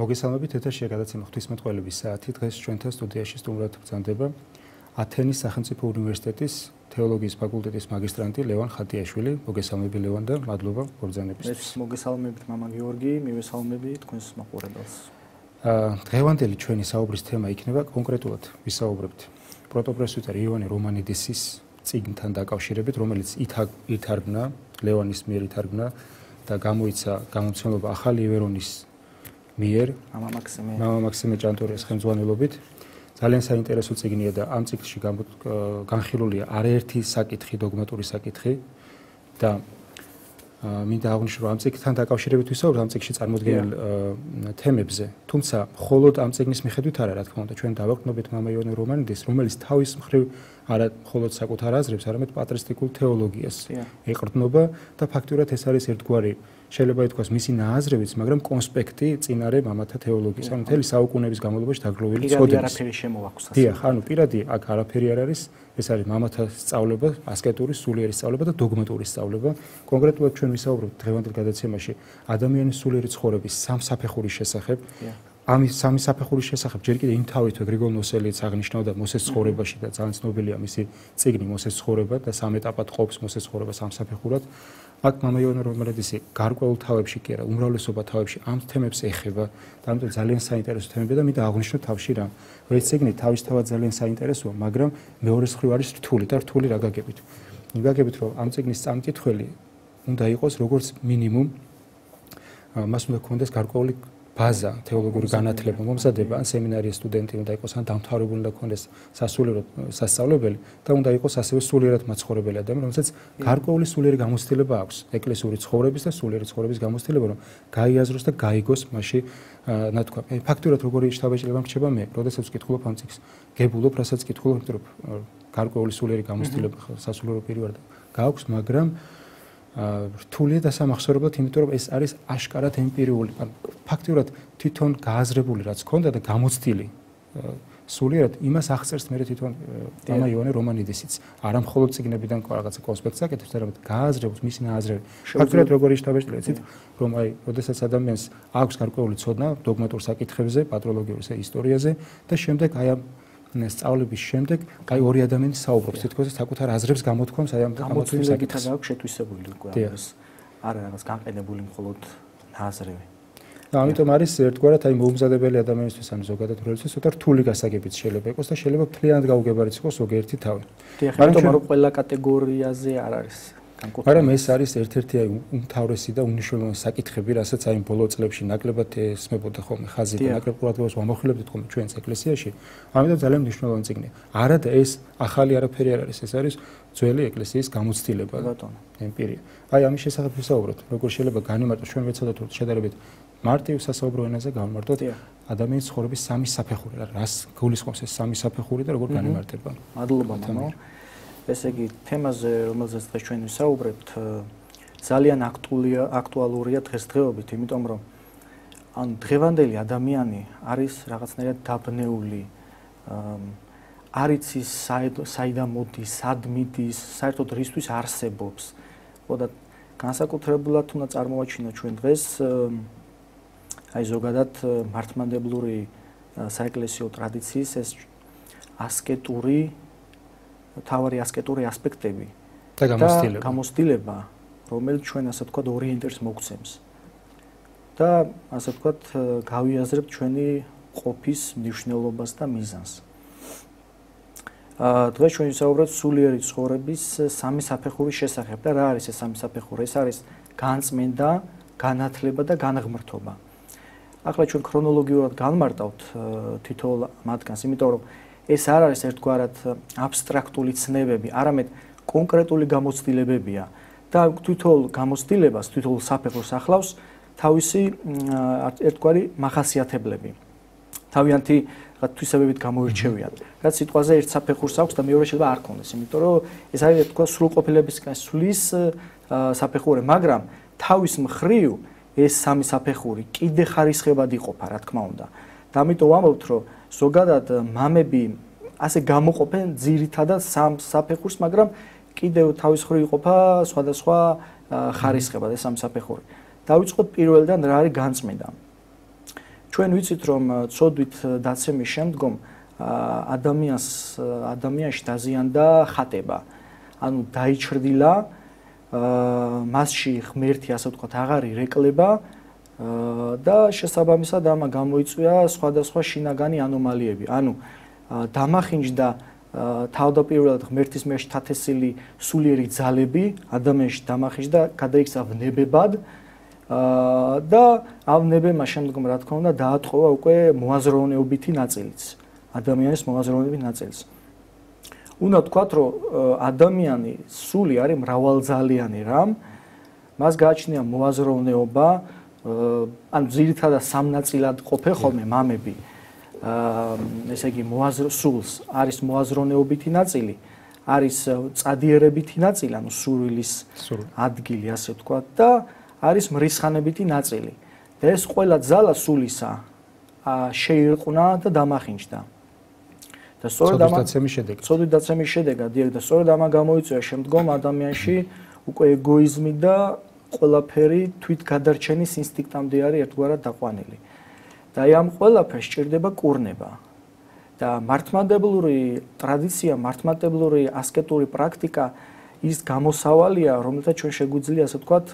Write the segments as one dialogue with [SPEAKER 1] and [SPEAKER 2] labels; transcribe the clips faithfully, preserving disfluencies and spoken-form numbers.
[SPEAKER 1] მოგესალმებით, ეთერში გადაცემა ღვთისმეტყველების საათი. დღეს ჩვენთან სტუდიაში სტუმრად ბრძანდება ათენის სახელმწიფო უნივერსიტეტის თეოლოგიის ფაკულტეტის მაგისტრანტი ლევან ხატიაშვილი. მოგესალმები ლევან და მადლობა ბრძანებისთვის.
[SPEAKER 2] ეს მოგესალმებით მამა გიორგი, მივესალმები თქვენს მაყურებელს.
[SPEAKER 1] დღევანდელი ჩვენი საუბრის თემა იქნება კონკრეტულად ვისაუბრებთ პროტოპრესვიტერ იოანე რომანიდისის წიგნთან დაკავშირებით, რომელიც ითარგმნა, ლევანის მიერ ითარგმნა და გამოიცა გამომცემლობა ახალი ევერონის მიერ
[SPEAKER 2] მამა მაქსიმე
[SPEAKER 1] მამა მაქსიმე ჭანტურიას ხელმძღვანელობით. ძალიან საინტერესო წიგნია და ამ წიგნში განხილულია არაერთი საკითხი, დოგმატური საკითხი და მინდა აღვნიშნო, რომ ამ წიგნთან დაკავშირებით ვისაუბრებთ ამ წიგნში წარმოდგენილ თემებზე. თუმცა მხოლოდ ამ წიგნის მიხედვით არა, რა თქმა უნდა, ჩვენ დავაყრდნობით მამა იოანე რომანიდის, რომელიც თავის მხრივ არა მხოლოდ საკუთარ აზრებს, არამედ პატრისტიკულ თეოლოგიას ეყრდნობა და ფაქტურად ეს არის ერთგვარი, შეიძლება ითქვას, მისი ნააზრებიც, მაგრამ კონსპექტი წინარე მამათა თეოლოგიის, ანუ მთელი საუკუნეების განმავლობაში დაგროვილი
[SPEAKER 2] წოდების. პირადი არაფერი შემოაქვს ასე.
[SPEAKER 1] დიახ, ანუ პირადი აქ არაფერი არ არის, ეს არის მამათა სწავლება, ასკეტური, სულიერი სწავლება და დოგმატური სწავლება. კონკრეტულად ჩვენ ვისაუბრებთ დღევანდელ გადაცემაში ადამიანის სულიერი ცხოვრების სამ საფეხურის შესახებ. ამის სამი საფეხურის შესახებ ჯერ კიდევ იმთავითვე გრიგოლ ნოსელიიც აღნიშნავდა მოსეს ცხოვრებაში და ძალიან ცნობილია მისი წიგნი მოსეს ცხოვრება და სამ ეტაპად ყოფს მოსეს ცხოვრება სამ საფეხურად. აქ მამა იოანე რომანიდისი გარკვეულ თავებში კი არა, უმრავლესობა თავებში ამ თემებს ეხება და ამიტომ ძალიან საინტერესო თემებია და მინდა აღვნიშნო თავში რა. რომ ეს წიგნი თავისთავად ძალიან საინტერესოა, მაგრამ მეორე მხრივ არის რთული და რთული რა გაგებით. მიგაგებით, რომ ამ წიგნის წამკითხველი უნდა იყოს როგორც მინიმუმ მას უნდა ქონდეს გარკვეული ბაზა, თეოლოგიური განათლება, მომზადება, ან სემინარიის სტუდენტი უნდა იყოს, ან დამთავრებული უნდა ქონდეს სასულიერო სასწავლებელი და უნდა იყოს ასევე სულიერად მაცხოვრებელი ადამიანი, რომელსაც გარკვეული სულიერი გამოცდილება აქვს, ეკლესიური ცხოვრების და სულიერი ცხოვრების გამოცდილება, რომ გაიაზროს და გაიგოს მასში, რა თქვა, ფაქტურად როგორი შთაბეჭდილება მრჩება მე, როდესაც ვკითხულობ ამ წიგნს, გებულობ, რასაც ვკითხულობ, იმიტომ რომ გარკვეული სულიერი გამოცდილება სასულიერო პირი გააქვს, მაგრამ რთულია დასამახსოვრებლად, იმიტომ რომ ეს არის აშკარად ემპირიული, ანუ ფაქტურად თვითონ გააზრებული რაც ქონდა და გამოცდილი სულიერად იმას აღწერს მე თვითონ მამა იოანე რომანიდისიც. არა მხოლოდ წიგნებიდან რაღაცა კონსპექტს აკეთებს, არამედ გააზრებს მისი ნააზრები. ფაქტურად როგორი შთაბეჭდილება, იცით, რომ აი, როდესაც ადამიანს აქვს გარკვეული ცოდნა დოგმატურ საკითხებზე, პატროლოგიურ ისტორიაზე და შემდეგ აი ამ სწავლების შემდეგ აი ორი ადამიანი საუბრობს თითქოს საკუთარ აზრებს გამოთქვამს აი ამ
[SPEAKER 2] გამოთქმის საკითხზე აქვს შეთვისებული უკვე ეს არა რაღაც განყენებული მხოლოდ ნაზრები.
[SPEAKER 1] და ამიტომ არის ერთგვარად აი მოუმზადებელი ადამიანისთვის ან ზოგადად როლისთვის ცოტა რთული გასაგებიც შეიძლება იყოს და შეიძლება მთლიანად გაუგებარიც იყოს ზოგიერთი თავი.
[SPEAKER 2] მაგრამ რომ ყველა კატეგორიაზე არ არის
[SPEAKER 1] მაგრამ ეს არის ერთ-ერთი აი უმთავრესი და უნიშნულოვანი საკითხები, რასაც აი ბოლო წლებში ნაკლებად ესმებოდა ხოლმე ხაზი და ნაკლებ ყურადღებას ვამახვილებდით ხოლმე ჩვენს ეკლესიაში. ამიტომ ძალიან მნიშვნელოვანი წიგნია. არა და ეს ახალი არაფერი არ არის, ეს არის ძველი ეკლესიის გამოცდილება.
[SPEAKER 2] ბატონო,
[SPEAKER 1] ემპირია. აი ამის შესახებ ვისაუბროთ, როგორ შეიძლება განიმარტოს, ჩვენ ვეცადოთ შედარებით მარტივ სასაუბრო ენაზე განმარტოთ ადამიანის ცხოვრების სამი საფეხური, რას გულისხმობს ეს სამი საფეხური და როგორ განიმარტება.
[SPEAKER 2] მადლობა მამა. ესე იგი, თემაზე, რომელზეც დღეს ჩვენ ვისაუბრებთ, ძალიან აქტუალურია, აქტუალურია დღესდღეობით, იმიტომ რომ ან დღევანდელი ადამიანი არის რაღაცნაირად დაბნეული, არ იცის საიდან მოდის, სად მიდის, საერთოდ რისთვის არსებობს. ხო და განსაკუთრებულად უნდა წარმოვაჩინოთ ჩვენ დღეს აი ზოგადად მართლმადებლური საეკლესიო ტრადიციის ეს ასკეტური თავარი ასკეტური ასპექტები
[SPEAKER 1] და გამოცდილება.
[SPEAKER 2] გამოცდილება, რომელიც ჩვენ ასე ვთქვათ ორიენტირს მოგცემს. და ასე ვთქვათ გავიაზრებთ ჩვენი ყოფის მნიშვნელობას და მიზანს. აა დღეს ჩვენ ვისაუბრებთ სულიერი ცხოვრების სამი საფეხურის შესახებ და რა არის ეს სამი საფეხური? ეს არის განწმენდა, განათლება და განღმრთობა. ახლა ჩვენ ქრონოლოგიურად განმარტავთ თითოეულ მათგანს, იმიტომ რომ ეს არ არის ერთგვარად აბსტრაქტული ცნებები, არამედ კონკრეტული გამოცდილებებია და თითოეულ გამოცდილებას, თითოეულ საფეხურს ახლავს თავისი ერთგვარი მახასიათებლები. თავიანთი თვისებებით გამოირჩევიან. რაც სიტყვაზე ერთ საფეხურს აქვს და მეორე შეიძლება არ ქონდეს, იმიტომ რომ ეს არის ერთგვარი სრულყოფილებისგან სulis საფეხური, მაგრამ თავის მხრივ ეს სამი საფეხური კიდე ხარისხებად იყოფა, რა თქმა უნდა. და ამიტომ ვამბობთ, რომ ზოგადად მამები ასე გამოყოფენ ძირითადად სამ საფეხურს, მაგრამ კიდევ თავის მხრივ იყოფა სხვადასხვა ხარისხებად ეს სამი საფეხური. დავიწყოთ პირველიდან რა არის განწმენდა. ჩვენ ვიცით რომ ცოდვით დაცემის შემდგომ ადამიანს ადამიანში დაზიანდა ხატება. ანუ დაიჩრდილა, მასში ღმერთი ასე ვთქვათ აღარ ირეკლება და შესაბამისად ამა გამოიწვია სხვადასხვა შინაგანი ანომალიები. ანუ დამახინჯდა თავდაპირველად ღმერთის მიერ შთათესილი სულიერი ძალები, ადამიანში დამახინჯდა, გადაიქცა ვნებებად და ამ ვნებებმა შემდგომ რა თქმა უნდა დაატყობა უკვე მოაზროვნეობითი ნაწილიც, ადამიანის მოაზროვნეობითი ნაწილიც. უნდა ვთქვათ, რომ ადამიანი სული არის მრავალძალიანი რამ, მას გააჩნია მოაზროვნეობა, ანუ ძირითადად სამ ნაწილად ყოფენ ხოლმე მამები. ესე იგი მოაზრ სულს არის მოაზროვნეობითი ნაწილი, არის წადიერებითი ნაწილი, ანუ სურვილის ადგილი, ასე ვთქვათ და არის მრისხანებითი ნაწილი. და ეს ყველა ძალა სულისა შეირყნა და დამახინჯდა. და სწორედ ამ ცოდვით დაცემის შედეგად, და სწორედ ამ გამოიწვია შემდგომ ადამიანში უკვე ეგოიზმი და ყველაფერი თვითგადარჩენის ინსტინქტამდე არის ერთგვარად დაყვანილი. და აი ამ ყველაფერს სჭირდება კურნება. და მართლმადებლური ტრადიცია, მართლმადებლური ასკეტური პრაქტიკა ის გამოსავალია, რომელთაც ჩვენ შეგვიძლია, ასე ვთქვათ,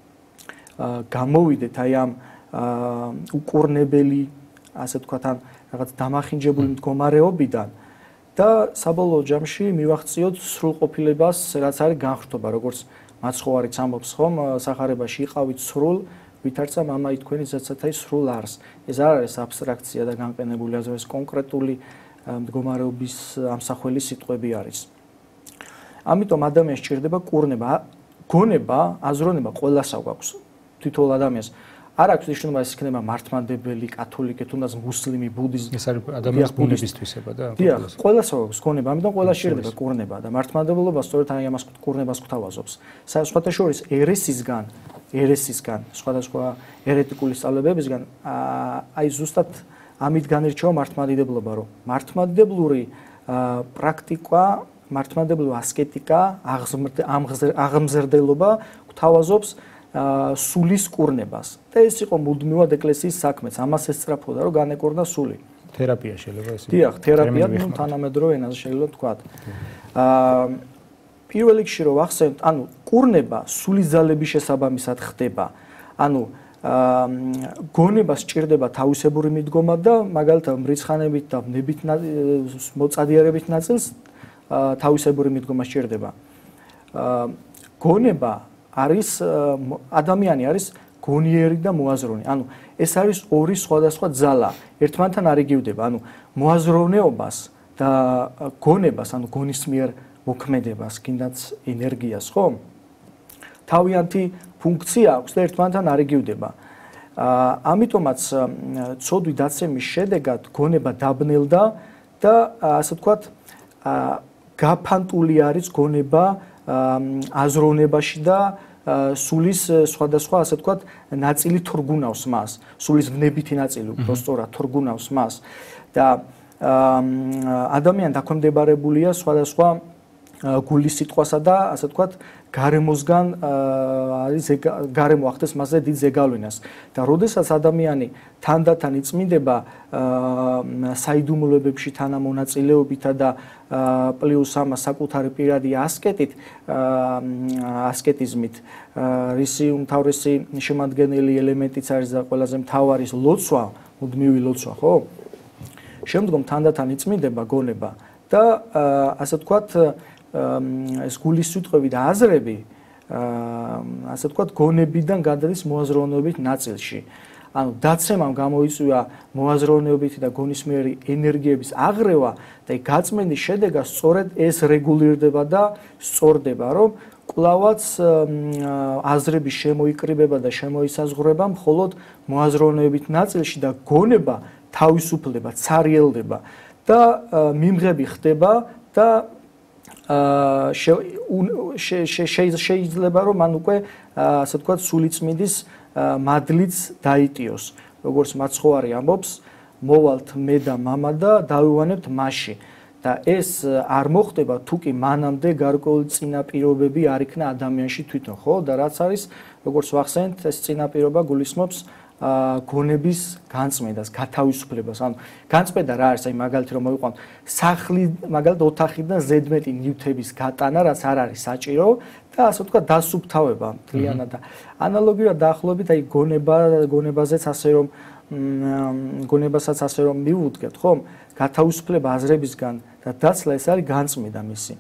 [SPEAKER 2] გამოვიდეთ აი ამ უკურნებელი, ასე ვთქვათ, ან რაღაც დამახინჯებული მდგომარეობიდან და საბოლოო ჯამში მივახციოთ სრულყოფილებას, რაც არის განხრთობა, როგორც მაცხოვარიც ამბობს ხომ, სახარებაში იყავით სრულ, ვითარცა მამაი თქვენი ზეცათაი სრულ არს. ეს არ არის აბსტრაქცია და განყენებული აზრი, ეს კონკრეტული მდგომარეობის ამსახველი სიტყვები არის. ამიტომ ადამიანს სჭირდება კურნება, გონება, აზროვნება ყველას აქვს. თითოეულ ადამიანს არ აქვს ნიშნულობა ეს იქნება მართლმადებელი, კათოლიკე, თუნდაც მუსლიმი, ბუდიზმი.
[SPEAKER 1] ეს არის ადამიანის ბუნებისთვისება და
[SPEAKER 2] დიახ, ყველას აქვს გონება, ამიტომ ყველას სჭირდება კურნება და მართლმადებლობა სწორედ აი ამას კურნებას გვთავაზობს. სხვათა შორის ერესისგან, ერესისგან, სხვადასხვა ერეტიკული სწავლებებისგან აი ზუსტად ამით განირჩევა მართლმადიდებლობა, რომ მართლმადიდებლური პრაქტიკა, მართლმადებლური ასკეტიკა, აღმზრდელობა გვთავაზობს სულის კურნებას. და ეს იყო მუდმივად ეკლესიის საქმეც. ამას ესწრაფოდა, რომ განეკურნა სული.
[SPEAKER 1] თერაპია შეიძლება ეს.
[SPEAKER 2] დიახ, თერაპია, ნუ თანამედროვე ენაზე შეიძლება ვთქვათ. აა პირველ რიგში რომ ვახსენოთ, ანუ კურნება სულის ძალების შესაბამისად ხდება. ანუ გონება სჭირდება თავისებური მიდგომა და მაგალითად მრიცხანებით და ვნებით მოწადიერებით ნაწილს თავისებური მიდგომა სჭირდება. გონება არის ადამიანი არის გონიერი და მოაზროვნე. ანუ ეს არის ორი სხვადასხვა ძალა, ერთმანეთთან არ იგივდება. ანუ მოაზროვნეობას და გონებას, ანუ გონის მიერ მოქმედებას, კიდაც ენერგიას, ხო? თავიანთი ფუნქცია აქვს და ერთმანეთთან არ იგივდება. ამიტომაც ცოდვით დაცემის შედეგად გონება დაბნელდა და ასე ვთქვათ, გაფანტული არის გონება აზროვნებაში და სულის სხვადასხვა, ასე ვთქვათ, ნაწილი თორგუნავს მას. სულის ვნებითი ნაწილი უბრალოდ თორგუნავს მას და ადამიანი დაქვემდებარებულია სხვადასხვა გულის სიტყვასა და ასე ვთქვათ, გარემოსგან არის გარემო ახდენს მასზე დიდ ზეგავლენას. და როდესაც ადამიანი თანდათან იწმინდება საიდუმლოებებში თანამონაწილეობითა და პლუს ამას საკუთარი პირადი ასკეტით, ასკეტიზმით, რისი უმთავრესი შემადგენელი ელემენტიც არის და ყველაზე მთავარი ლოცვა, მუდმივი ლოცვა, ხო? შემდგომ თანდათან იწმინდება გონება და ასე ვთქვათ, ეს გულის სიტყვები და აზრები, ასე ვთქვათ, გონებიდან გადადის მოაზროვნეობით ნაწილში. ანუ დაცემამ გამოიწვია მოაზროვნეობითი და გონისმიერი ენერგიების აღრევა და გაწმენდის შედეგად სწორედ ეს რეგულირდება და სწორდება, რომ კვლავაც აზრების შემოიკრიბება და შემოისაზღვრება მხოლოდ მოაზროვნეობით ნაწილში და გონება თავისუფლდება, ცარიელდება და მიმღები ხდება და შეიძლება რომ მან უკვე ასე ვთქვათ სულიწმინდის მადლიც დაიტიოს. როგორც მაცხოვარი ამბობს, მოვალთ მე და მამა და დავივანებთ მასში. და ეს არ მოხდება თუ კი მანამდე გარკვეული წინაპირობები არ იქნა ადამიანში თვითონ, ხო? და რაც არის, როგორც ვახსენეთ, ეს წინაპირობა გულისხმობს გონების განწმენდას, გათავისუფლებას. ანუ განწმენდა რა არის, აი მაგალითი რომ მოვიყვანოთ, სახლი, მაგალითად ოთახიდან ზედმეტი ნივთების გატანა, რაც არ არის საჭირო და ასე ვთქვათ, დასუფთავება მთლიანად და ანალოგიურად დაახლოებით აი გონება, გონებაზეც ასე რომ გონებასაც ასე რომ მივუდგეთ, ხომ? გათავისუფლება აზრებისგან და დაცლა ეს არის განწმენდა მისი.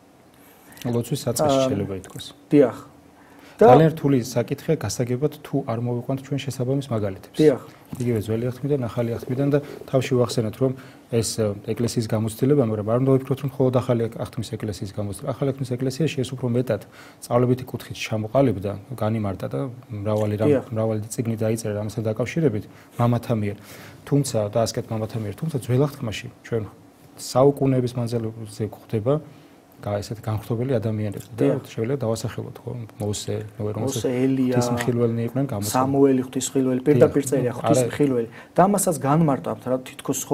[SPEAKER 1] ლოცვის საწყისში შეიძლება ითქვას.
[SPEAKER 2] დიახ.
[SPEAKER 1] ძალიან რთული საკითხია გასაგებად თუ არ მოვიყვანთ ჩვენ შესაბამის მაგალითებს.
[SPEAKER 2] დიახ.
[SPEAKER 1] იგივე ძველი აღთქმიდან, ახალი აღთქმიდან და თავში ვახსენოთ რომ ეს ეკლესიის გამოცდილება, მაგრამ არ უნდა ვიფიქროთ რომ მხოლოდ ახალი აღთქმის ეკლესიის გამოცდილება. ახალი აღთქმის ეკლესიაში ეს უფრო მეტად სწავლებითი კუთხით ჩამოყალიბდა, განიმარტა და მრავალი რამ მრავალი წიგნი დაიწერა ამასთან დაკავშირებით მამათა მიერ. თუმცა და ასკეთ მამათა მიერ, თუმცა ძველ აღთქმაში ჩვენ საუკუნეების მანძილზე გვხვდება ესეთ განხრობელი ადამიანები და შეიძლება დავასახელოთ ხო მოსე,
[SPEAKER 2] მოსე, ელია,
[SPEAKER 1] ღვთისმხილველნი იყვნენ გამოსული.
[SPEAKER 2] სამუელი ღვთისმხილველი, პირდაპირ წერია ღვთისმხილველი. და ამასაც განმარტავთ რა თითქოს ხო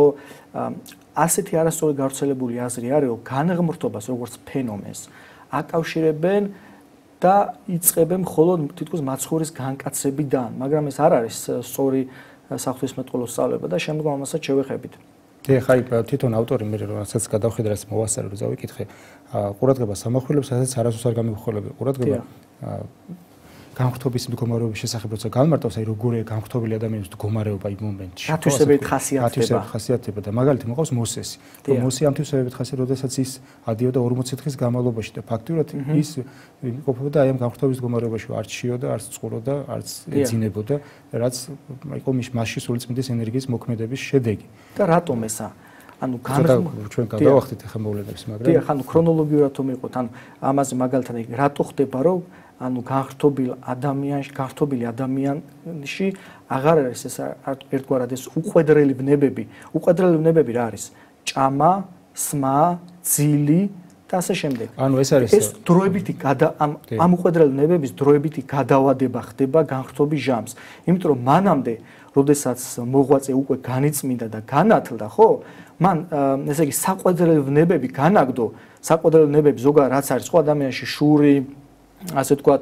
[SPEAKER 2] ასეთი არასწორი გავრცელებული აზრი არის, რომ განღმრთობას როგორც ფენომენს აკავშირებენ და იწყებენ მხოლოდ თითქოს მაცხოვრის განკაცებიდან, მაგრამ ეს არ არის სწორი საღვთისმეტყველო სწავლება და შემდგომ ამასაც შევეხებით.
[SPEAKER 1] დიახ, აი თვითონ ავტორი მე რასაც გადავხედე, რაც მოვასწარე, რომ დავიკითხე, ყურადღება სამახვილებს, სადაც არასდროს არ გამიხვალები. ყურადღება განხრთობის მდგომარეობის შესახებ როცა განმარტავს, აი როგორია განხრთობილი ადამიანის მდგომარეობა იმ მომენტში.
[SPEAKER 2] ათვისებით ხასიათდება.
[SPEAKER 1] ათვისებით ხასიათდება და მაგალითი მოყავს მოსესი. რომ მოსე ამ თვისებებით ხასიათდება, როდესაც ის ადიოდა ორმოცი დღის განმავლობაში და ფაქტურად ის იმყოფებოდა აი ამ განხრთობის მდგომარეობაში, არც შიოდა, არც წყუროდა, არც ეძინებოდა, რაც იყო მასში სულიწმიდის ენერგიის მოქმედების შედეგი. და
[SPEAKER 2] რატომ ესა? ანუ
[SPEAKER 1] ჩვენ გადავახდით ახლა მოვლენებს, მაგრამ
[SPEAKER 2] დიახ, ანუ ქრონოლოგიურად თუ მიყოთ, ანუ ამაზე მაგალითად რატო ხდება, რომ ანუ განხრთობილ ადამიანში, განხრთობილი ადამიანში აღარ არის ეს ერთგვარად ეს უყვედრელი ბნებები. უყვედრელი ბნებები რა არის? ჭამა, სმა, ძილი და ასე შემდეგ.
[SPEAKER 1] ანუ ეს არის
[SPEAKER 2] ეს დროებითი ამ ამ უყვედრელი ბნებების დროებითი გადავადება ხდება განხრთობის ჟამს. იმიტომ რომ მანამდე, როდესაც მოღვაწე უკვე განიწმინდა და განათლდა, ხო? მან ესე იგი საყვედრელი ბნებები განაგდო, საყვედრელი ბნებები ზოგადად რაც არის სხვა ადამიანში შური ასე ვთქვათ,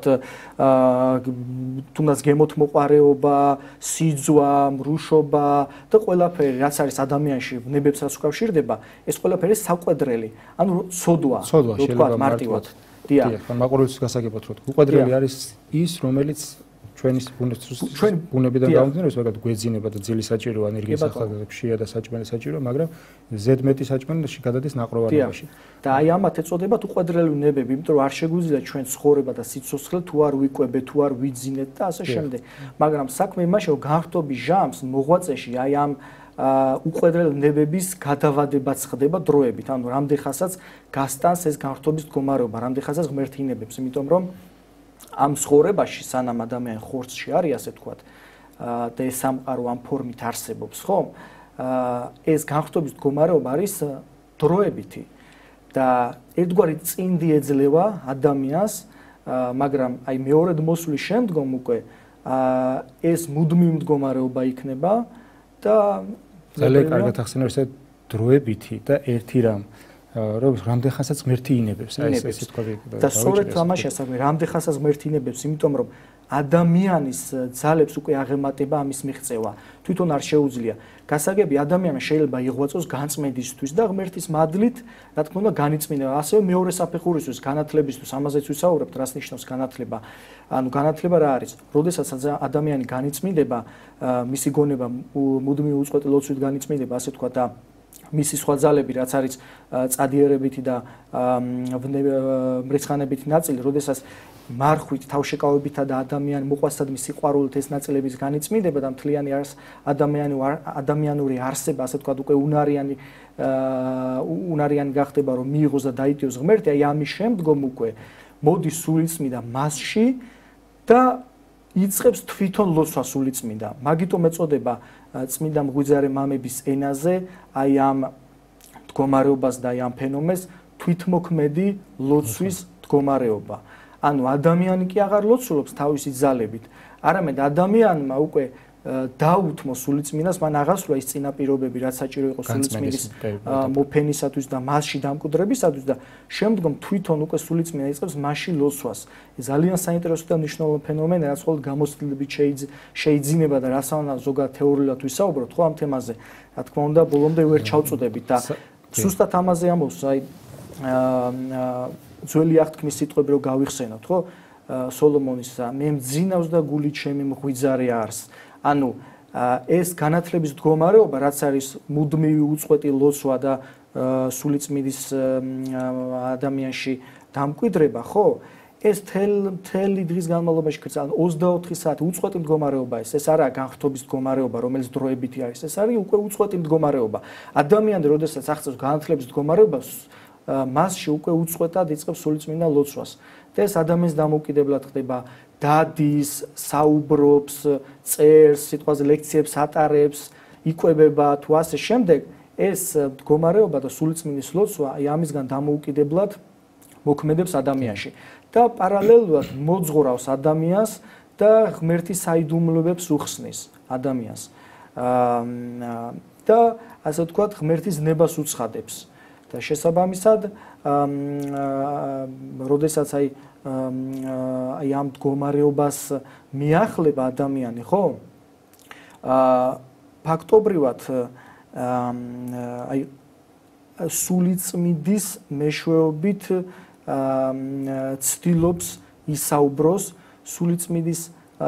[SPEAKER 2] თუნდაც გემოთმოყარეობა, სიძვა, მრუშობა და ყველაფერი, რაც არის ადამიანში ბნებებსაც უკავშირდება, ეს ყველაფერი საყვედრელი, ანუ სოდვა, ვთქვათ მარტივად.
[SPEAKER 1] დიახ, მაყურებლის გასაგებად რომ უყვედრელი არის ის, რომელიც ჩვენის ბუნებიდან გამომდინარე, მაგალითად გვეძინება და ძილი საჭიროა, ენერგიის ახალგაზრდებშია და საჭმელი საჭიროა, მაგრამ ზედმეტი საჭმელი გადადის ნაყროვანებაში.
[SPEAKER 2] და აი ამათ ეწოდებათ უყვედრელი ბნებები, იმიტომ რომ არ შეგვიძლია ჩვენ ცხოვრება და სიცოცხლე თუ არ ვიკვებეთ, თუ არ ვიძინეთ და ასე შემდეგ. მაგრამ საქმე იმაშია, რომ განხრთობის ჟამს მოღვაწეში აი ამ უყვედრელი ბნებების გადავადებაც ხდება დროებით, ანუ რამდენხანსაც გასტანს ეს განხრთობის მდგომარეობა, რამდენხანსაც ღმერთინებებს, იმიტომ რომ ამ ცხოვრებაში სანამ ადამიანი ხორცში არის, ასე ვთქვათ, და ეს სამყარო ამ ფორმით არსებობს, ხო? ეს განხრთობის მდგომარეობა არის დროებითი და ერთგვარი წინდი ეძლევა ადამიანს, მაგრამ აი მეორედ მოსვლის შემდგომ უკვე ეს მუდმივი მდგომარეობა იქნება და
[SPEAKER 1] ძალიან კარგად ახსენე ესე დროებითი და ერთი რამ რომ რამდენხანსაც ღმერთი ინებებს, აი ეს ისე თქვა
[SPEAKER 2] და სწორედ ამაშია საქმე, რამდენხანსაც ღმერთი ინებებს, იმიტომ რომ ადამიანის ძალებს უკვე აღემატება ამის მიღწევა. თვითონ არ შეუძლია. გასაგები ადამიანმა შეიძლება იღვაწოს განწმენდისთვის და ღმერთის მადლით, რა თქმა უნდა, განიწმინება. ასევე მეორე საფეხურისთვის, განათლებისთვის, ამაზეც ვისაუბრებთ, რას ნიშნავს განათლება. ანუ განათლება რა არის? როდესაც ადამიანი განიწმინდება, მისი გონება მუდმივი უწყვეტი ლოცვით განიწმინდება, ასე თქვა და მისი სხვა ძალები, რაც არის წადიერებითი და მრეცხანებითი ნაწილი, როდესაც მარხვით, თავშეკავებითა და ადამიანი მოყვასადმი სიყვარულით ეს ნაწილების განიწმინდება და მთლიანი ადამიანი ადამიანური არსება, ასე თქვა, უკვე უნარიანი უნარიანი გახდება, რომ მიიღოს და დაიტიოს ღმერთი, აი ამის შემდგომ უკვე მოდის სულიწმიდა მასში და იწყებს თვითონ ლოცვა სულიწმიდა. მაგიტომ ეწოდება წმინდა მღვიძარე მამების ენაზე აი ამ მდგომარეობას და აი ამ ფენომენს თვითმოქმედი ლოცვის მდგომარეობა. ანუ ადამიანი კი აღარ ლოცულობს თავისი ძალებით, არამედ ადამიანმა უკვე დაუთმო სულიწმინდას, მან აღასრულა ის წინაპირობები, რაც საჭირო იყო სულიწმინდის მოფენისათვის და მასში დამკვიდრებისათვის და შემდგომ თვითონ უკვე სულიწმინდა იწყებს მასში ლოცვას. ძალიან საინტერესო და მნიშვნელოვანი ფენომენია, რაც მხოლოდ გამოცდილებით შეიძლება და რასაც ზოგადად თეორიულად ვისაუბროთ, ხო ამ თემაზე. Რა თქმა უნდა, ბოლომდე ვერ ჩავწოდებით და სუსტად ამაზე ამბობს, აი ძველი აღთქმის სიტყვები რო გავიხსენოთ, ხო? სოლომონის მე მძინავს და გული ჩემი მღვიძარე არს. ანუ ეს განათლების მდგომარეობა, რაც არის მუდმივი უწყვეტი ლოცვა და სულიწმინდის ადამიანში დამკვიდრება, ხო? ეს მთელი დღის განმავლობაში ქრწა ოცდაოთხი საათი უწყვეტი მდგომარეობა ეს ეს არაა განხრთობის მდგომარეობა, რომელიც დროებითი არის, ეს არის უკვე უწყვეტი მდგომარეობა. ადამიანი, როდესაც აღწევს განათლების მდგომარეობას, მასში უკვე უწყვეტად იწყებს სულიწმინდა ლოცვას. და ეს ადამიანის დამოუკიდებლად ხდება, დადის, საუბრობს, წერს, სიტყვაზე ლექციებს ატარებს, იკვებება თუ ასე შემდეგ, ეს მდგომარეობა და სულიწმინდის ლოცვა აი ამისგან დამოუკიდებლად მოქმედებს ადამიანში. და პარალელურად მოძღვრავს ადამიანს და ღმერთის საიდუმლოებებს უხსნის ადამიანს. და ასე ვთქვათ, ღმერთის ნებას უცხადებს. და შესაბამისად, როდესაც აი აი ამ მდგომარეობას მიახლება ადამიანი, ხო? ფაქტობრივად აი სულიწმინდის მეშვეობით ცდილობს ისაუბროს სულიწმინდის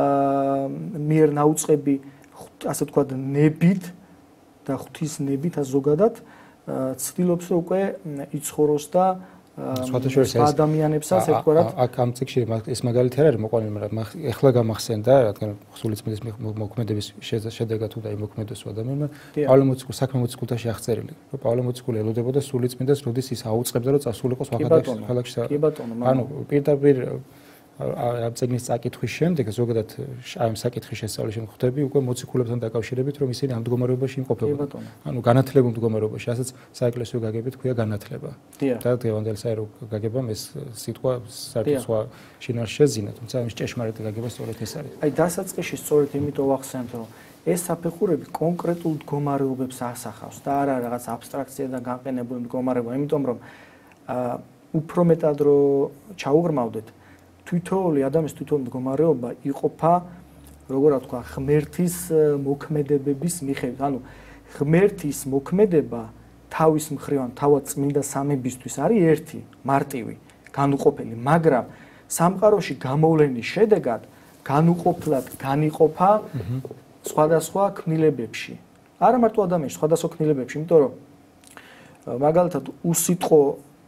[SPEAKER 2] მიერ დაუწყები, ასე ვთქვათ, ნებით და ღვთის ნებით ზოგადად ცდილობს უკვე იცხოვროს და ადამიანებსაც ერთგვარად
[SPEAKER 1] აქ ამ წიგში ეს მაგალითი არ არის მოყვანილი, მაგრამ ეხლა გამახსენდა, რადგან სულიწმინდის მოქმედების შედეგად უნდა იმოქმედოს ადამიანმა, პავლე მოციქულის საქმე მოციქულთაში აღწერილი. რომ პავლე მოციქული ელოდებოდა სულიწმინდას, როდის ის აუწყებდა, რომ წასულიყო სხვა ქალაქში.
[SPEAKER 2] კი ბატონო,
[SPEAKER 1] ანუ პირდაპირ ამ წიგნის წაკითხვის შემდეგ ზოგადად ამ საკითხის შესწავლის შემდეგ ხვდები უკვე მოციქულებთან დაკავშირებით, რომ ისინი ამ მდგომარეობაში იმყოფებოდა. ანუ განათლებულ მდგომარეობაში, რასაც საეკლესიო გაგებით ქვია განათლება. და დღევანდელი საერო გაგებამ ეს სიტყვა საერთოდ სხვა შინაარსს შეძინა, თუმცა ამის ჭეშმარიტი გაგება სწორედ ეს არის.
[SPEAKER 2] აი დასაწყისში სწორედ იმიტომ ვახსენებ, რომ ეს საფეხურები კონკრეტულ მდგომარეობებს ასახავს და არა რაღაც აბსტრაქცია და განყენებული მდგომარეობა, იმიტომ რომ უფრო მეტად რო ჩაუღრმავდეთ თვითოული ადამიანის თვითონ მდგომარეობა იყოფა, როგორ ვთქვა, ღმერთის მოქმედებების მიხედვით. ანუ ღმერთის მოქმედება თავის მხრივ, თავად წმინდა სამებისთვის არის ერთი, მარტივი, განუყოფელი, მაგრამ სამყაროში გამოვლენის შედეგად განუყოფლად განიყოფა სხვადასხვა ქმნილებებში. არა მარტო ადამიანში, სხვადასხვა ქმნილებებში, იმიტომ რომ მაგალითად უსიტყო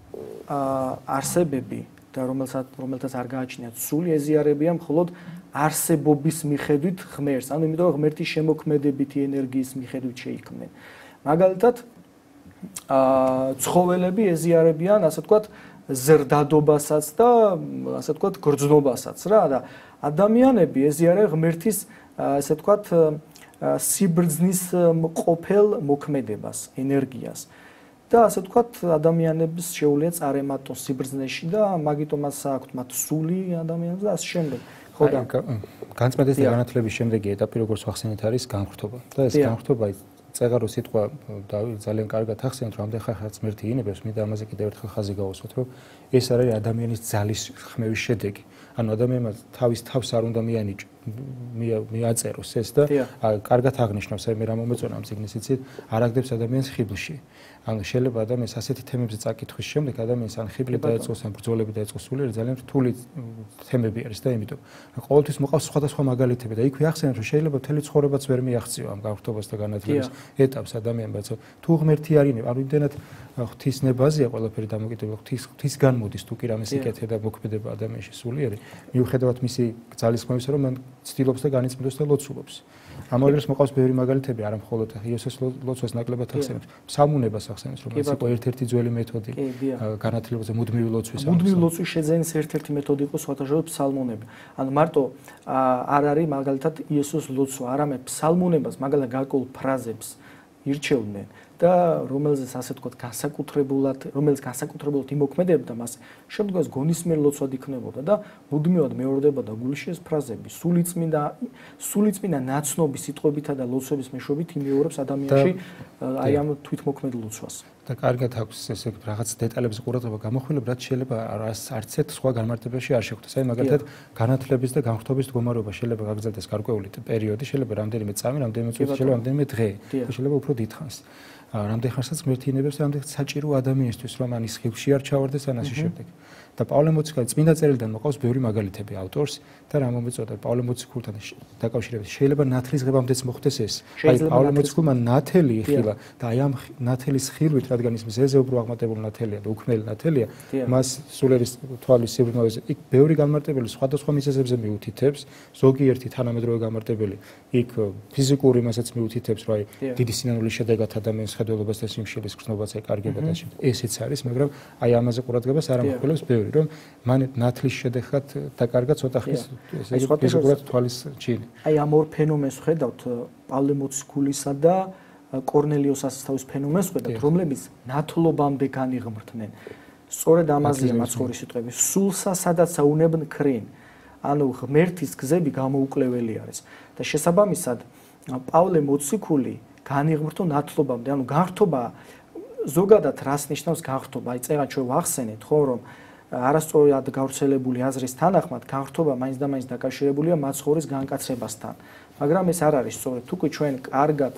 [SPEAKER 2] არსებები და რომელსაც რომელთაც არ გააჩნიათ სული, ეზიარებიან მხოლოდ არსებობის მიხედვით ღმერთს, ანუ იმიტომ რომ ღმერთის შემოქმედებითი ენერგიის მიხედვით შეიქმნენ. მაგალითად, ცხოველები ეზიარებიან, ასე ვთქვათ, ზრდადობასაც და ასე ვთქვათ, გრძნობასაც რა და ადამიანები ეზიარებენ ღმერთის, ასე ვთქვათ, სიბრძნის მყოფელ მოქმედებას, ენერგიას. და ასე ვთქვათ, ადამიანებს შეუძლიათ წარემატონ სიბრძნეში და მაგიტომაც აქვთ მათ სული ადამიანებს და ასე შემდეგ. ხო და
[SPEAKER 1] განწმენდის და განათლების შემდეგი ეტაპი, როგორც ვახსენეთ, არის განხრთობა. და ეს განხრთობა წეღარო სიტყვა ძალიან კარგად ახსენეთ, რომ ამდენ ხანს ღმერთი ინებებს, მინდა ამაზე კიდევ ერთხელ ხაზი გავუსვათ, რომ ეს არის ადამიანის ძალის ხმევის შედეგი. ანუ ადამიანმა თავის თავს არ უნდა მიანიჭ მიაწეროს ეს და კარგად აღნიშნავს, აი მე რა მომეწონა ამ წიგნის იცით, არ აგდებს ადამიანს ხიბლში. ანუ შეიძლება ადამიანს ასეთი თემებზე წაკითხვის შემდეგ ადამიანს ან ხიბლი დაეწყოს, ან ბრძოლები დაეწყოს, სულიერ ძალიან რთული თემები არის და იმიტომ ყოველთვის მოყავს სხვადასხვა მაგალითები და იქვე ახსენეთ, რომ შეიძლება მთელი ცხოვრებაც ვერ მიაღწიო ამ განხრთობას და განათლების ეტაპს ადამიანმა, თუ ღმერთი არ ინება, ანუ იმდენად ღვთის ნებაზია ყველაფერი დამოკიდებული, ღვთის ღვთისგან მოდის თუ კი რამე სიკეთე და მოქმედება ადამიანში სულიერი, მიუხედავად მისი ძალის ხმევისა, რომ მან ცდილობს და განიწმინდოს და ლოცულობს. ამავდროულად მოყავს ბევრი მაგალითები, არა მხოლოდ იოსეს ლოცვას ნაკლებად ახსენებს, ფსალმუნებას ახსენებს, რომელიც იყო ერთ-ერთი ძველი მეთოდი განათლებაზე მუდმივი ლოცვის.
[SPEAKER 2] მუდმივი ლოცვის შეძენის ერთ-ერთი მეთოდი იყო სხვადასხვა ფსალმუნები. ანუ მარტო არ არის მაგალითად იესოს ლოცვა, არამედ ფსალმუნებას, მაგალითად გარკვეულ ფრაზებს ირჩევდნენ და რომელზეც ასე ვთქვათ განსაკუთრებულად, რომელიც განსაკუთრებულად იმოქმედებდა მას, შემდგომს გონისმიერ ლოცვად იქნებოდა და მუდმივად მეორდებოდა გულში ეს ფრაზები. სულიწმინდა სულიწმინდა ნაცნობი სიტყვებითა და ლოცვების მეშვეობით იმეორებს ადამიანში აი ამ თვითმოქმედ ლოცვას.
[SPEAKER 1] და კარგად აქვს ესე რაღაც დეტალების ყურადღება გამოხვილებ, რაც შეიძლება არც ერთ სხვა განმარტებაში არ შეხვდეს. აი მაგალითად განათლების და განხრთობის მდგომარეობა შეიძლება გაგრძელდეს გარკვეული პერიოდი, შეიძლება რამდენიმე წამი, რამდენიმე წუთი, შეიძლება რამდენიმე დღე, შეიძლება უფრო დიდხანს. რამდენ ხანსაც ღმერთი ინებებს, რამდენ საჭირო ადამიანისთვის, რომ ანის ხილში არ ჩავარდეს ან ასე შემდეგ. და პავლე მოციქული წმინდა წერილიდან მოყავს ბევრი მაგალითები ავტორს და რა მომეწოდა პავლე მოციქულთან დაკავშირებით. შეიძლება ნათლის ღებამდეც მოხდეს ეს. აი პავლე მოციქულმა ნათელი იხილა და აი ამ ნათელის ხილვით, რადგან ის მზეზე უფრო აღმატებული ნათელია და უქმნელი ნათელია, მას სულერის თვალის სიბრმავეზე იქ ბევრი განმარტებელი სხვადასხვა მიზეზებზე მიუთითებს, ზოგიერთი თანამედროვე განმარტებელი იქ ფიზიკური მასაც მიუთითებს, რომ აი დიდი სინანულის შედეგად ადამიანის ხედველობას და სიმშილის გრძნობას ეკარგება და შემდეგ. ესეც არის, მაგრამ აი ამაზე ყურადღებას არ ამხვილებს ბევრი, რომ მან ნათლის შედეგად დაკარგა ცოტა ხნის ესე იგი ფიზიკურად თვალის ჩინი.
[SPEAKER 2] აი ამ ორ ფენომენს ხედავთ პავლე მოციქულისა და კორნელიოს ასისთავის ფენომენს ხედავთ, რომლებიც ნათლობამდე განიღმრთნენ. სწორედ ამაზეა მაცხოვრის სიტყვები. სულსა სადაც აუნებენ ქრინ. ანუ ღმერთის გზები გამოუკლეველი არის. და შესაბამისად პავლე მოციქული განიღმრთო ნათლობამდე, ანუ განხრთობა ზოგადად რას ნიშნავს განხრთობა? აი წერა ჩვენ ვახსენეთ, ხო, რომ არასწორად გავრცელებული აზრის თანახმად განხრთობა მაინც და მაინც დაკავშირებულია მაცხოვრის განკაცებასთან. მაგრამ ეს არ არის სწორედ. თუ კი ჩვენ კარგად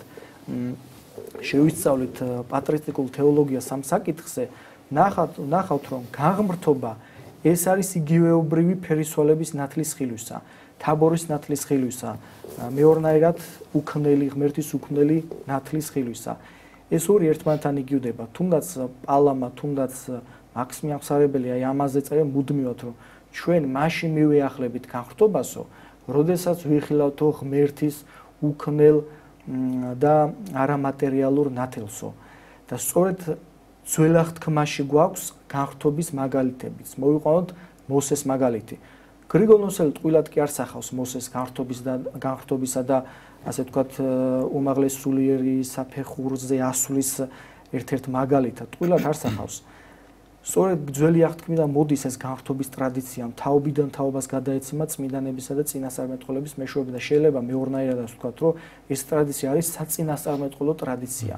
[SPEAKER 2] შევისწავლით პატრისტიკულ თეოლოგიას ამ საკითხზე, ნახავთ, ნახავთ რომ განღმრთობა ეს არის იგივეობრივი ფერისვალების ნათლის ხილვისა, თაბორის ნათლის ხილვისა, მეორნაირად უქმნელი ღმერთის უქმნელი ნათლის ხილვისა. ეს ორი ერთმანეთთან იგივდება. თუნდაც პალამა, თუნდაც მაქსიმი აღსარებელი აი ამაზე წერენ მუდმივად, რომ ჩვენ მაშინ მივეახლებით განხრთობასო, როდესაც ვიხილავთო ღმერთის უქმნელ და არამატერიალურ ნათელსო. და სწორედ ძველ აღთქმაში გვაქვს განხრთობის მაგალითებიც. მოვიყვანოთ მოსეს მაგალითი. გრიგოლ ნოსელი ტყუილად კი არ სახავს მოსეს განხრთობის და განხრთობისა და ასე ვთქვათ უმაღლეს სულიერი საფეხურზე ასვლის ერთ-ერთ მაგალითად ტყუილად არ სახავს. სწორედ ძველი აღთქმიდან მოდის ეს განხრთობის ტრადიცია, თაობიდან თაობას გადაეცემა წმინდანებისა და წინასწარმეტყველების მეშვეობით და შეიძლება მეორნაირად ასე ვთქვათ, რომ ეს ტრადიცია არის საწინასწარმეტყველო ტრადიცია.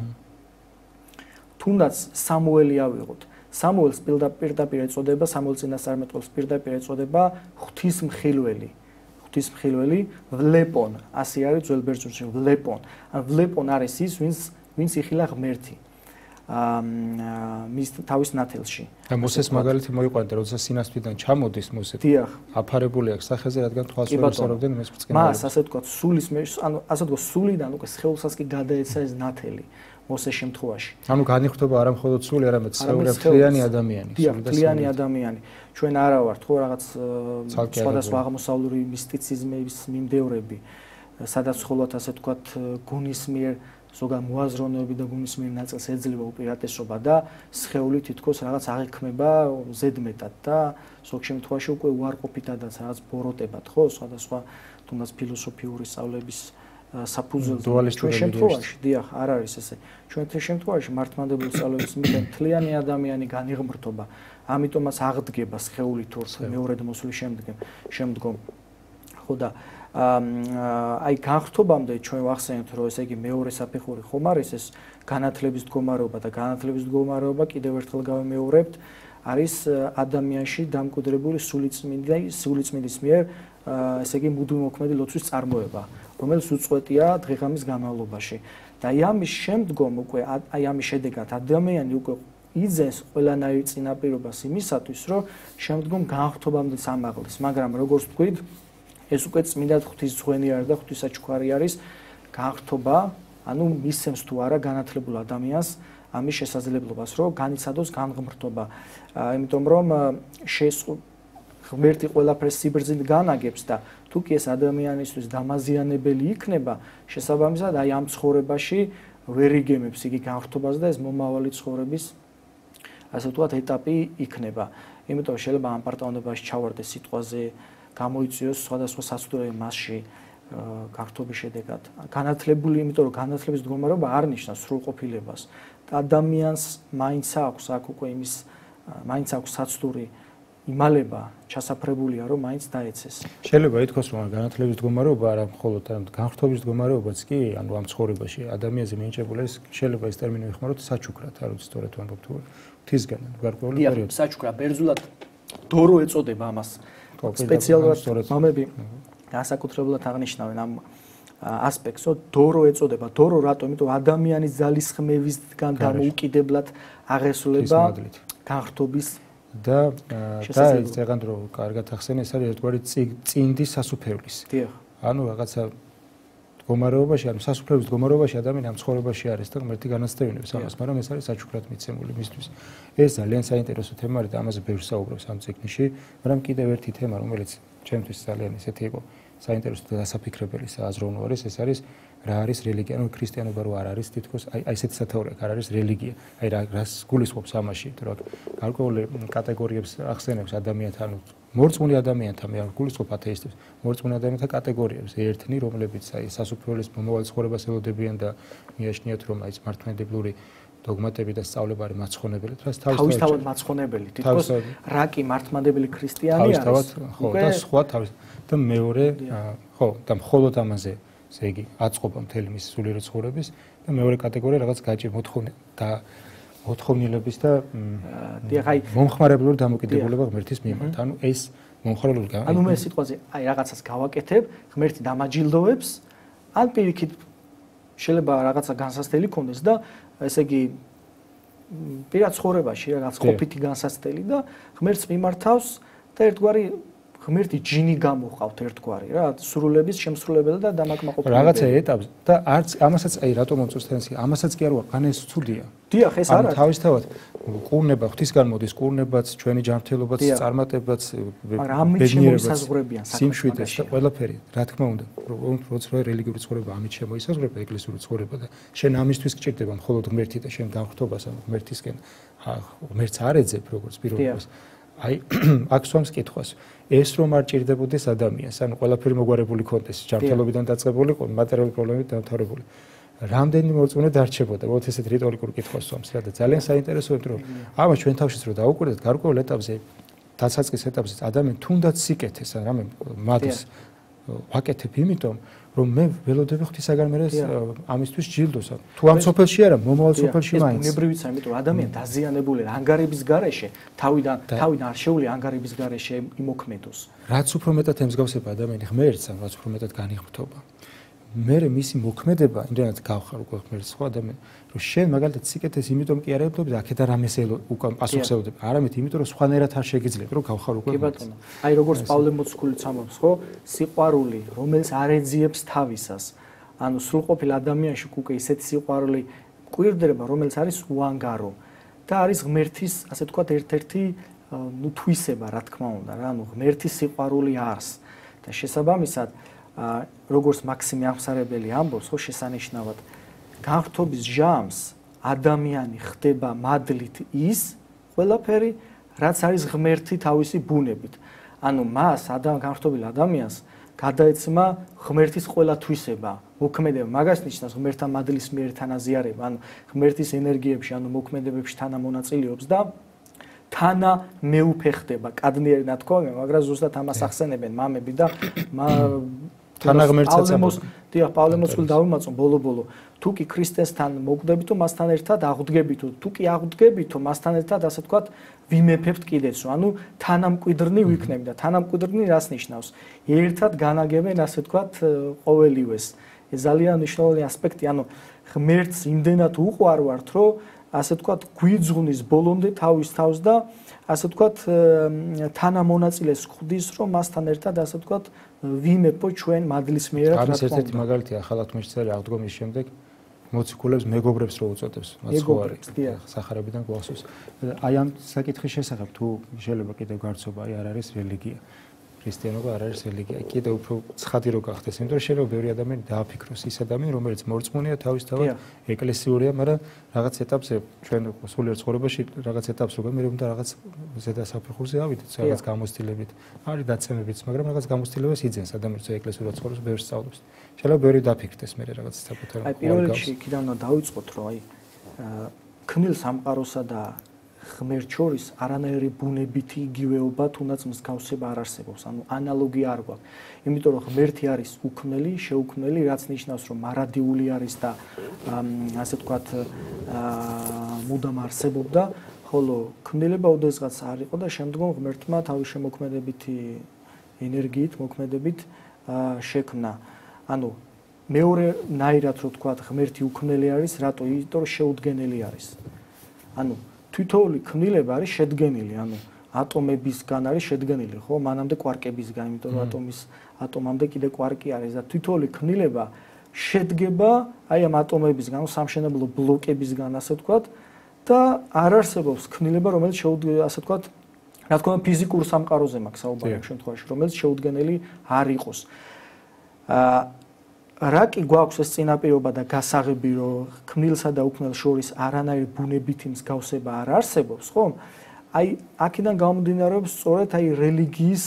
[SPEAKER 2] თუნდაც სამუელი ავიღოთ. სამუელს პირდაპირ ეწოდება, სამუელ წინასწარმეტყველს პირდაპირ ეწოდება ღვთისმხილველი. ღვთისმხილველი ვლეპონ, ასე არის ძველ ბერძნულში ვლეპონ. ვლეპონ არის ის, ვინც ვინც იხილა ღმერთი. მის თავის ნათელში.
[SPEAKER 1] და მოსეს მაგალითი მოიყვანდა, როდესაც სინასთვიდან ჩამოდის მოსე.
[SPEAKER 2] დიახ.
[SPEAKER 1] აფარებული აქვს სახეზე, რადგან თვალს ვერ უსწორებდნენ იმას ბრწყინვალებს.
[SPEAKER 2] მას ასე ვთქვათ, სულის ანუ ასე ვთქვათ, სულიდან უკვე სხეულსაც კი გადაეცა ეს ნათელი მოსეს შემთხვევაში.
[SPEAKER 1] ანუ განიღრთობა არა მხოლოდ სული, არამედ სხეული მთლიანი ადამიანი.
[SPEAKER 2] დიახ, მთლიანი ადამიანი. ჩვენ არა ვართ ხო რაღაც სხვადასხვა აღმოსავლური მისტიციზმის მიმდევრები, სადაც მხოლოდ ასე ვთქვათ, გუნისმიერ ზოგადად მოაზროვნეები და გუნისმიერ ნაწილს ეძლევა უპირატესობა და სხეული თითქოს რაღაც აღიქმება ზედმეტად და ზოგ შემთხვევაში უკვე უარყოფითადაც რაღაც ბოროტებად, ხო, სხვადასხვა თუნდაც ფილოსოფიური სწავლების საფუძველზე. ჩვენ შემთხვევაში, დიახ, არ არის ესე. ჩვენ თელ შემთხვევაში მართლმადიდებელი სწავლების მიხედვით მთლიანი ადამიანი განიღმრთობა, ამიტომაც აღდგება სხეული თუ მეორედ მოსვლის შემდგომ, შემდგომ. ხო და აი განხრთობამდე ჩვენ ვახსენეთ, რომ ესე იგი მეორე საფეხური ხომ არის ეს განათლების მდგომარეობა და განათლების მდგომარეობა კიდევ ერთხელ გავემეორებთ, არის ადამიანში დამკვიდრებული სულიწმინდა სულიწმინდის მიერ ესე იგი მუდმივმოქმედი ლოცვის წარმოება, რომელიც უწყვეტია დღე-ღამის განმავლობაში. და აი ამის შემდგომ უკვე აი ამის შედეგად ადამიანი უკვე იძენს ყველანაირ წინაპირობას იმისათვის, რომ შემდგომ განხრთობამდე ამაღლდეს, მაგრამ როგორც ვთქვით, ეს უკვე წმინდა ღვთისმძღვენი არის და ღვთისაჩუქარი არის განხრთობა, ანუ მისცემს თუ არა განათლებულ ადამიანს ამის შესაძლებლობას, რომ განიცადოს განღმრთობა. იმიტომ რომ ღმერთი ყველაფერს სიბრძნით განაგებს და თუ კი ეს ადამიანისთვის დამაზიანებელი იქნება, შესაბამისად აი ამ ცხოვრებაში ვერ იგემებს იგი განხრთობას და ეს მომავალი ცხოვრების ასე ვთქვათ ეტაპი იქნება. იმიტომ შეიძლება ამ პარტავნებაში ჩავარდეს სიტყვაზე, გამოიწვიოს სხვადასხვა სასტუმროები მასში, გართობის შედეგად. განათლებული, იმიტომ რომ განათლების მდგომარეობა არ ნიშნავს სრულყოფილებას. და ადამიანს მაინც აქვს აქ უკვე იმის მაინც აქვს საცდური იმალება ჩასაფრებულია, რომ მაინც დაეცეს.
[SPEAKER 1] შეიძლება ითქვას, რომ განათლების მდგომარეობა არა მხოლოდ განხრთობის მდგომარეობაც კი, ანუ ამ ცხოვრებაში ადამიანზე მინიჭებული ეს შეიძლება ეს ტერმინი ვიხმაროთ საჩუქრად, არ ვიცი სწორად ვამბობ თუ ღვთისგან გარკვეული პერიოდი.
[SPEAKER 2] საჩუქრა ბერძნულად დორო ეწოდება ამას. სპეციალურად მამები განსაკუთრებულად აღნიშნავენ ამ ასპექტს, რომ დორო ეწოდება. დორო რატო? იმიტომ ადამიანის ძალისხმევისგან დამოუკიდებლად აღესრულება განხრთობის
[SPEAKER 1] და და ეს ეგან რო კარგად ახსენე, ეს არის ერთგვარი წინდის სასუფევლის.
[SPEAKER 2] დიახ.
[SPEAKER 1] ანუ რაღაცა მდგომარეობაში, ანუ სასუფეველის მდგომარეობაში ადამიანი ამ ცხოვრებაში არის და ღმერთი განაცდევინებს ამას, მაგრამ ეს არის საჩუქრად მიცემული მისთვის. ეს ძალიან საინტერესო თემა არის და ამაზე ბევრს საუბრობს ამ წიგნში, მაგრამ კიდევ ერთი თემა, რომელიც ჩემთვის ძალიან ისეთი იყო საინტერესო და დასაფიქრებელი სააზროვნო არის, ეს არის რა არის რელიგია, ანუ ქრისტიანობა რო არ არის თითქოს აი აი ესეთი სათაური არ არის რელიგია. აი რა რას გულისხმობს ამაში, რომ გარკვეული კატეგორიებს ახსენებს ადამიანთან, ანუ მორწმუნე ადამიანთა, მე არ გულისხმობ ათეისტებს, მორწმუნე ადამიანთა კატეგორიებს ერთნი, რომლებიც აი სასუფეველის მომავალ ცხოვრებას ელოდებიან და მიაჩნიათ, რომ აი მართლმადიდებლური დოგმატები და სწავლება არის მაცხონებელი.
[SPEAKER 2] თავისთავად მაცხონებელი, თითქოს რა კი მართლმადიდებელი ქრისტიანი არის.
[SPEAKER 1] თავისთავად, ხო, და სხვა თავის და მეორე, ხო, და მხოლოდ ამაზე ესე იგი აწყობა მთელი მის სულიერი ცხოვრების და მეორე კატეგორია რაღაც გაჭი მოთხოვნა და მოთხოვნილების და მომხმარებლური დამოკიდებულება ღმერთის მიმართ. ანუ ეს მომხმარებლური
[SPEAKER 2] ანუ მე სიტყვაზე აი რაღაცას გავაკეთებ, ღმერთი დამაჯილდოვებს, ან პირიქით შეიძლება რაღაცა განსასწრელი კონდეს და ესე იგი პირად ცხოვრებაში რაღაც ყოფითი განსასწრელი და ღმერთს მიმართავს და ერთგვარი ღმერთი ჯინი გამოყავთ ერთგვარი რა სრულების შემსრულებელი და დამაკმაყოფილებელი
[SPEAKER 1] რაღაცა ეტაპს და არც ამასაც აი რატომ მომწონს თენსი ამასაც კი არ ვარ ან ეს ცუდია
[SPEAKER 2] დიახ ეს არა
[SPEAKER 1] თავისთავად ყურნება ღვთისგან მოდის ყურნებაც ჩვენი ჯანმრთელობაც წარმატებაც
[SPEAKER 2] ბედნიერებაც
[SPEAKER 1] სიმშვიდეს და ყველაფერი რა თქმა უნდა როცა რელიგიური ცხოვრება ამით შემოისაზღვრება ეკლესიური ცხოვრება და შენ ამისთვის გჭირდება მხოლოდ ღმერთი და შენ განხრთობას ამ ღმერთისკენ ღმერთს არ ეძებ როგორც პირველობას აი აქ სვამს კითხვას ეს რომ არ ჭირდებოდეს ადამიანს ანუ ყველაფერი მოგვარებული კონტეს ჯანმრთელობიდან დაწყებული მატერიალური პრობლემებით დამთავრებული რამდენი მორწმუნე დარჩებოდა მოდი ესეთ რიტორიკულ კითხვას სვამს რა და ძალიან საინტერესოა რომ ამას ჩვენ თავშიც რომ დაუკვირდეთ გარკვეულ ეტაპზე დასაწყის ეტაპზე ადამიანი თუნდაც სიკეთეს რამე მადლს ვაკეთებ იმიტომ რომ მე ველოდები ღვთისაგან მე ამისთვის ჯილდოს თუ ამ სოფელში არა მომავალ სოფელში მაინც
[SPEAKER 2] ეს ბუნებრივია იმიტომ რომ ადამიანი დაზიანებული ანგარების გარეშე თავიდან თავიდან არ შეუძლია ანგარების გარეშე იმოქმედოს
[SPEAKER 1] რაც უფრო მეტად ემსგავსება ადამიანი ღმერთს ან რაც უფრო მეტად განიღმრთობა მე მისი მოქმედება იმდენად გავხარ უკვე ღმერთს ხო ადამიანი რომ შენ მაგალითად სიკეთეს იმიტომ კი არ ელოდები აქედა რამეს უკან პასუხს ელოდები არამედ იმიტომ რომ სხვანაირად არ შეგიძლია რომ გავხარ უკვე
[SPEAKER 2] კი ბატონო აი როგორც პავლე მოციქულიც ამბობს ხო სიყვარული რომელიც არ ეძიებს თავისას ანუ სრულყოფილ ადამიანში უკვე ისეთი სიყვარული კვირდება რომელიც არის უანგარო და არის ღმერთის ასე თქვა ერთ-ერთი ნუ თვისება რა თქმა უნდა რა ანუ ღმერთის სიყვარული არის და შესაბამისად როგორც მაქსიმე აღმსარებელი ამბობს ხო შესანიშნავად განხრთობის ჟამს ადამიანი ხდება მადლით ის ყველაფერი რაც არის ღმერთი თავისი ბუნებით ანუ მას ადამ განხრთობილ ადამიანს გადაეცემა ღმერთის ყველა თვისება მოქმედება მაგას ნიშნავს ღმერთთან მადლის მიერ თანაზიარება ანუ ღმერთის ენერგიებში ანუ მოქმედებებში თანამონაწილეობს და თანა მეუფეხდება კადნიერი ნათქვამი მაგრამ ზუსტად ამას ახსენებენ მამები და
[SPEAKER 1] თანაღმერთსაც
[SPEAKER 2] დიახ პავლე მოციქული დავიმაწონ ბოლო-ბოლო თუ კი ქრისტესთან მოკვდებითო მასთან ერთად აღდგებითო თუ კი აღდგებითო მასთან ერთად ასე ვთქვათ ვიმეფებთ კიდეცო ანუ თანამკვიდრნი ვიქნები და თანამკვიდრნი რას ნიშნავს ერთად განაგებენ ასე ვთქვათ ყოველივეს ეს ძალიან მნიშვნელოვანი ასპექტი ანუ ღმერთს იმდენად უყვარვართ რომ ასე ვთქვათ გვიძღვნის ბოლომდე თავის თავს და ასე ვთქვათ თანამონაწილეს ხვდის რომ მასთან ერთად ასე ვთქვათ ვიმეფო ჩვენ მადლის მიერად რა თქმა უნდა.
[SPEAKER 1] ამის ერთ-ერთი მაგალითია ახალ თქმაში წერია აღდგომის შემდეგ მოციქულებს მეგობრებს რო უწოდებს მაცხოვარი სახარებიდან გვახსოვს. აი ამ საკითხის შესახებ თუ შეიძლება კიდევ გარცობა აი არ არის რელიგია. ქრისტიანობა არ არის რელიგია. კიდევ უფრო ცხადი რო გახდეს, იმიტომ რომ შეიძლება ბევრი ადამიანი დააფიქროს ის ადამიანი, რომელიც მორწმუნეა თავისთავად ეკლესიურია, მაგრამ რაღაც ეტაპზე ჩვენ სულიერ ცხოვრებაში რაღაც ეტაპს რო გამერე უნდა რაღაც ზედასაფეხურზე ავიდეთ, რაღაც გამოცდილებით. არის დაცემებიც, მაგრამ რაღაც გამოცდილებას იძენს ადამიანს ეკლესიურად ცხოვრობს, ბევრს სწავლობს. შეიძლება ბევრი დააფიქრდეს მე რაღაც საკუთარ.
[SPEAKER 2] აი პირველ რიგში იქიდან უნდა დავიწყოთ, რომ აი ქმნილ სამყაროსა და ღმერთ შორის არანაირი ბუნებითი იგივეობა თუნდაც მსგავსება არ არსებობს, ანუ ანალოგია არ გვაქვს. იმიტომ რომ ღმერთი არის უქმნელი, შეუქმნელი, რაც ნიშნავს რომ მარადიული არის და ასე ვთქვათ მუდამ არსებობდა, ხოლო ქმნილება ოდესღაც არ იყო და შემდგომ ღმერთმა თავის შემოქმედებითი ენერგიით, მოქმედებით შექმნა. ანუ მეორე ნაირად რო ვთქვათ, ღმერთი უქმნელი არის, რატო? იმიტომ რომ შეუდგენელი არის. ანუ თვითოული ქმნილება არის შედგენილი, ანუ ატომებისგან არის შედგენილი, ხო? მანამდე კვარკებისგან, იმიტომ რომ ატომის ატომამდე კიდე კვარკი არის და თვითოული ქმნილება შედგება აი ამ ატომებისგან, სამშენებლო ბლოკებისგან, ასე ვთქვათ, და არ არსებობს ქმნილება, რომელიც შეუდგენელი, ასე ვთქვათ, რა თქმა უნდა, ფიზიკურ სამყაროზე მაქვს საუბარი ამ შემთხვევაში, რომელიც შეუდგენელი არ იყოს. აა რა კი გვაქვს ეს წინაპირობა და გასაღები, რომ ქმნილსა და უქმნელს შორის არანაირი ბუნებითი მსგავსება არ არსებობს, ხო? აი, აქედან გამომდინარეობს სწორედ აი რელიგიის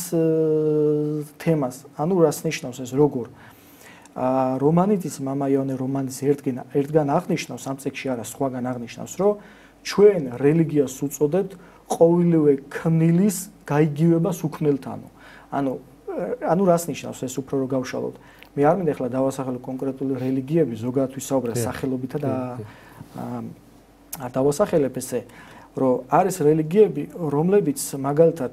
[SPEAKER 2] თემას. ანუ რას ნიშნავს ეს როგორ? აა რომანიტის მამა იოანე რომანის ერთგან ერთგან აღნიშნავს ამ წიგნში არა, სხვაგან აღნიშნავს, რომ ჩვენ რელიგიას უწოდებთ ყოველივე ქმნილის გაიგივებას უქმნელთანო. ანუ ანუ რას ნიშნავს ეს უფრო რო გავშალოთ? მე არ მინდა ახლა დავასახელო კონკრეტული რელიგიები, ზოგადად ვისაუბრე სახელობითა და არ დავასახელებ ესე, რომ არის რელიგიები, რომლებიც მაგალითად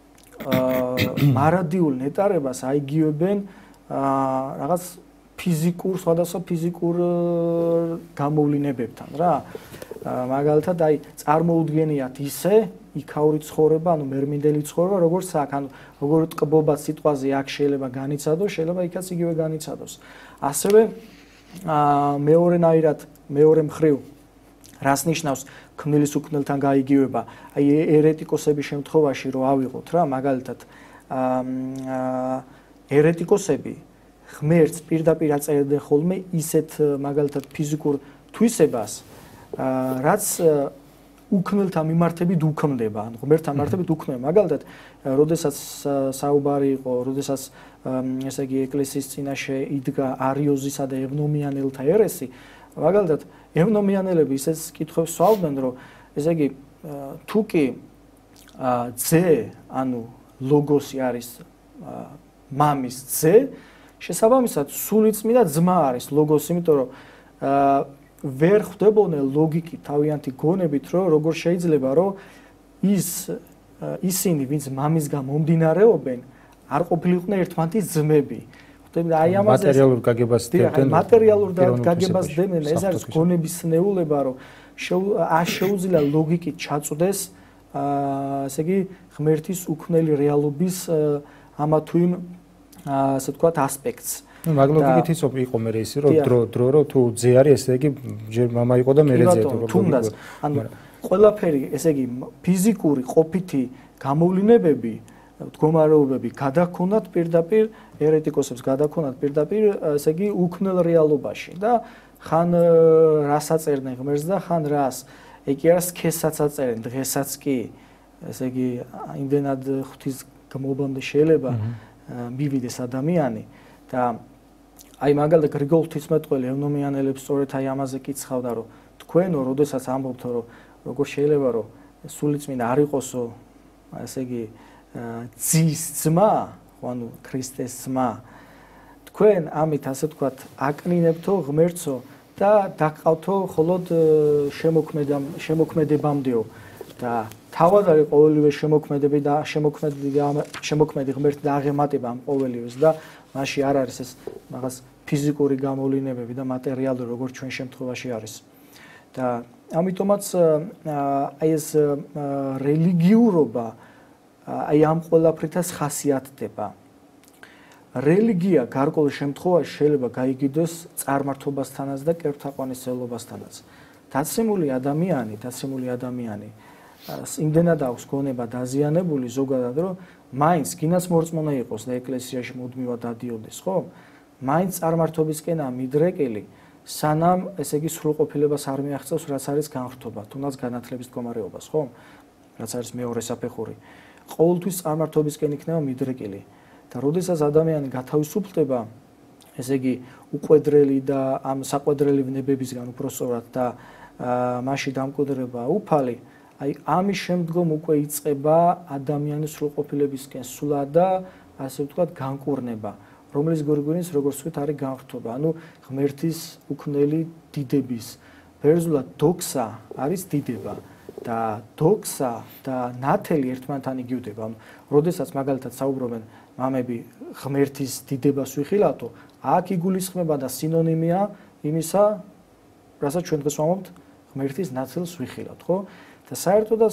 [SPEAKER 2] მარადიულ ნეტარებას აიგივებენ რაღაც ფიზიკურ, სხვადასხვა ფიზიკურ გამოვლინებებთან რა. მაგალითად აი წარმოუდგენიათ ისე იქაური ცხოვრება, ანუ მერმინდელი ცხოვრება, როგორც აქ, ანუ როგორ ტკბობა სიტყვაზე აქ შეიძლება განიცადოს, შეიძლება იქაც იგივე განიცადოს. ასევე მეორენაირად, მეორე მხრივ რას ნიშნავს ქმნილის უქმნელთან გაიგივება? აი ერეტიკოსების შემთხვევაში რო ავიღოთ რა, მაგალითად ერეტიკოსები ღმერთს პირდაპირ აწერდნენ ხოლმე ისეთ მაგალითად ფიზიკურ თვისებას, რაც უქმნელთან მიმართებით უქმდება, ანუ ღმერთთან მიმართებით უქმნება. მაგალითად, როდესაც საუბარი იყო, როდესაც ესე იგი ეკლესიის წინაშე იდგა არიოზისა და ევნომიანელთა ერესი, მაგალითად, ევნომიანელები ისეთ კითხვებს სვავდნენ, რომ ესე იგი თუ კი ძე, ანუ ლოგოსი არის მამის ძე, შესაბამისად სულიწმიდა ძმა არის ლოგოსი, იმიტომ რომ ვერ ხვდებოდნენ ლოგიკით თავიანთი გონებით, რომ როგორ შეიძლება, რომ ის ისინი, ვინც მამისგან მომდინარეობენ, არ ყოფილიყვნენ ერთმანეთის ძმები. ხვდები, აი ამაზე
[SPEAKER 1] მატერიალურ გაგებას დებდნენ.
[SPEAKER 2] მატერიალურ გაგებას დებდნენ, ეს არის გონების ნეულება, რომ არ შეუძლია ლოგიკით ჩაწვდეს, ესე იგი, ღმერთის უქმნელი რეალობის ამა თუ იმ ასე ვთქვათ ასპექტს.
[SPEAKER 1] ну მაგლოგიკით იყო მე ისე რომ დრო დრო რო თუ ძე არის ესე იგი ჯერ მამა იყო და მერე ძე იყო
[SPEAKER 2] თუნდაც ანუ ყველაფერი ესე იგი ფიზიკური ყოფითი გამოვლინებები მდგომარეობები გადაქონათ პირდაპირ ერეტიკოსებს გადაქონათ პირდაპირ ესე იგი უქმნელ რეალობაში და ხან რას აწერდნენ ღმერთს და ხან რას ეგ კი არა სქესაც აწერენ დღესაც კი ესე იგი იმდენად ღვთის გმობამდე შეიძლება მივიდეს ადამიანი და აი მაგალითად გრიგოლ ღვთისმეტყველი ევნომიანელებს სწორედ აი ამაზე კიცხავდა რომ თქვენო როდესაც ამბობთ რომ როგორ შეიძლება რომ სულიწმინდა არ იყოსო ესე იგი ძის ძმა ანუ ქრისტეს ძმა თქვენ ამით ასე ვთქვათ აკნინებთო ღმერთსო და დაგყავთო მხოლოდ შემოქმედებამდეო და თავად არის ყოველივე შემოქმედები და შემოქმედი შემოქმედი ღმერთი და აღემატება ამ ყოველივეს და მასში არ არის ეს რაღაც ფიზიკური გამოვლინებები და მატერიალური როგორც ჩვენ შემთხვევაში არის და ამიტომაც აი ეს რელიგიურობა აი ამ ყველაფრითაც ხასიათდება რელიგია გარკვეულ შემთხვევაში შეიძლება გაიგიდოს წარმართობასთანაც და კერპთაყვანისმცემლობასთანაც დაცემული ადამიანი დაცემული ადამიანი იმდენად აქვს გონება დაზიანებული ზოგადად რომ მაინც გინას მორწმუნა იყოს და ეკლესიაში მუდმივად დადიოდეს, ხო? მაინც წარმართობისკენაა მიდრეკილი, სანამ ესე იგი სრულყოფილებას არ მიაღწევს, რაც არის განხრთობა, თუნდაც განათლების მდგომარეობას, ხო? რაც არის მეორე საფეხური. ყოველთვის წარმართობისკენ იქნება მიდრეკილი და როდესაც ადამიანი გათავისუფლდება, ესე იგი უყვედრელი და ამ საყვედრელი ვნებებისგან უпроსწორად და მასში დამკვიდრება უფალი, აი ამის შემდგომ უკვე იწყება ადამიანის სრულყოფილებისკენ სულა და ასე ვთქვათ განკურნება, რომელიც გორგვინის როგორც ვთქვით არის განხრთობა, ანუ ღმერთის უქმნელი დიდების. ბერძნულად დოქსა არის დიდება და დოქსა და ნათელი ერთმანეთთან იგივდება. ანუ როდესაც მაგალითად საუბრობენ მამები ღმერთის დიდებას ვიხილავთო, აქ იგულისხმება და სინონიმია იმისა, რასაც ჩვენ დღეს ვამბობთ, ღმერთის ნათელს ვიხილავთ, ხო? და საერთოდაც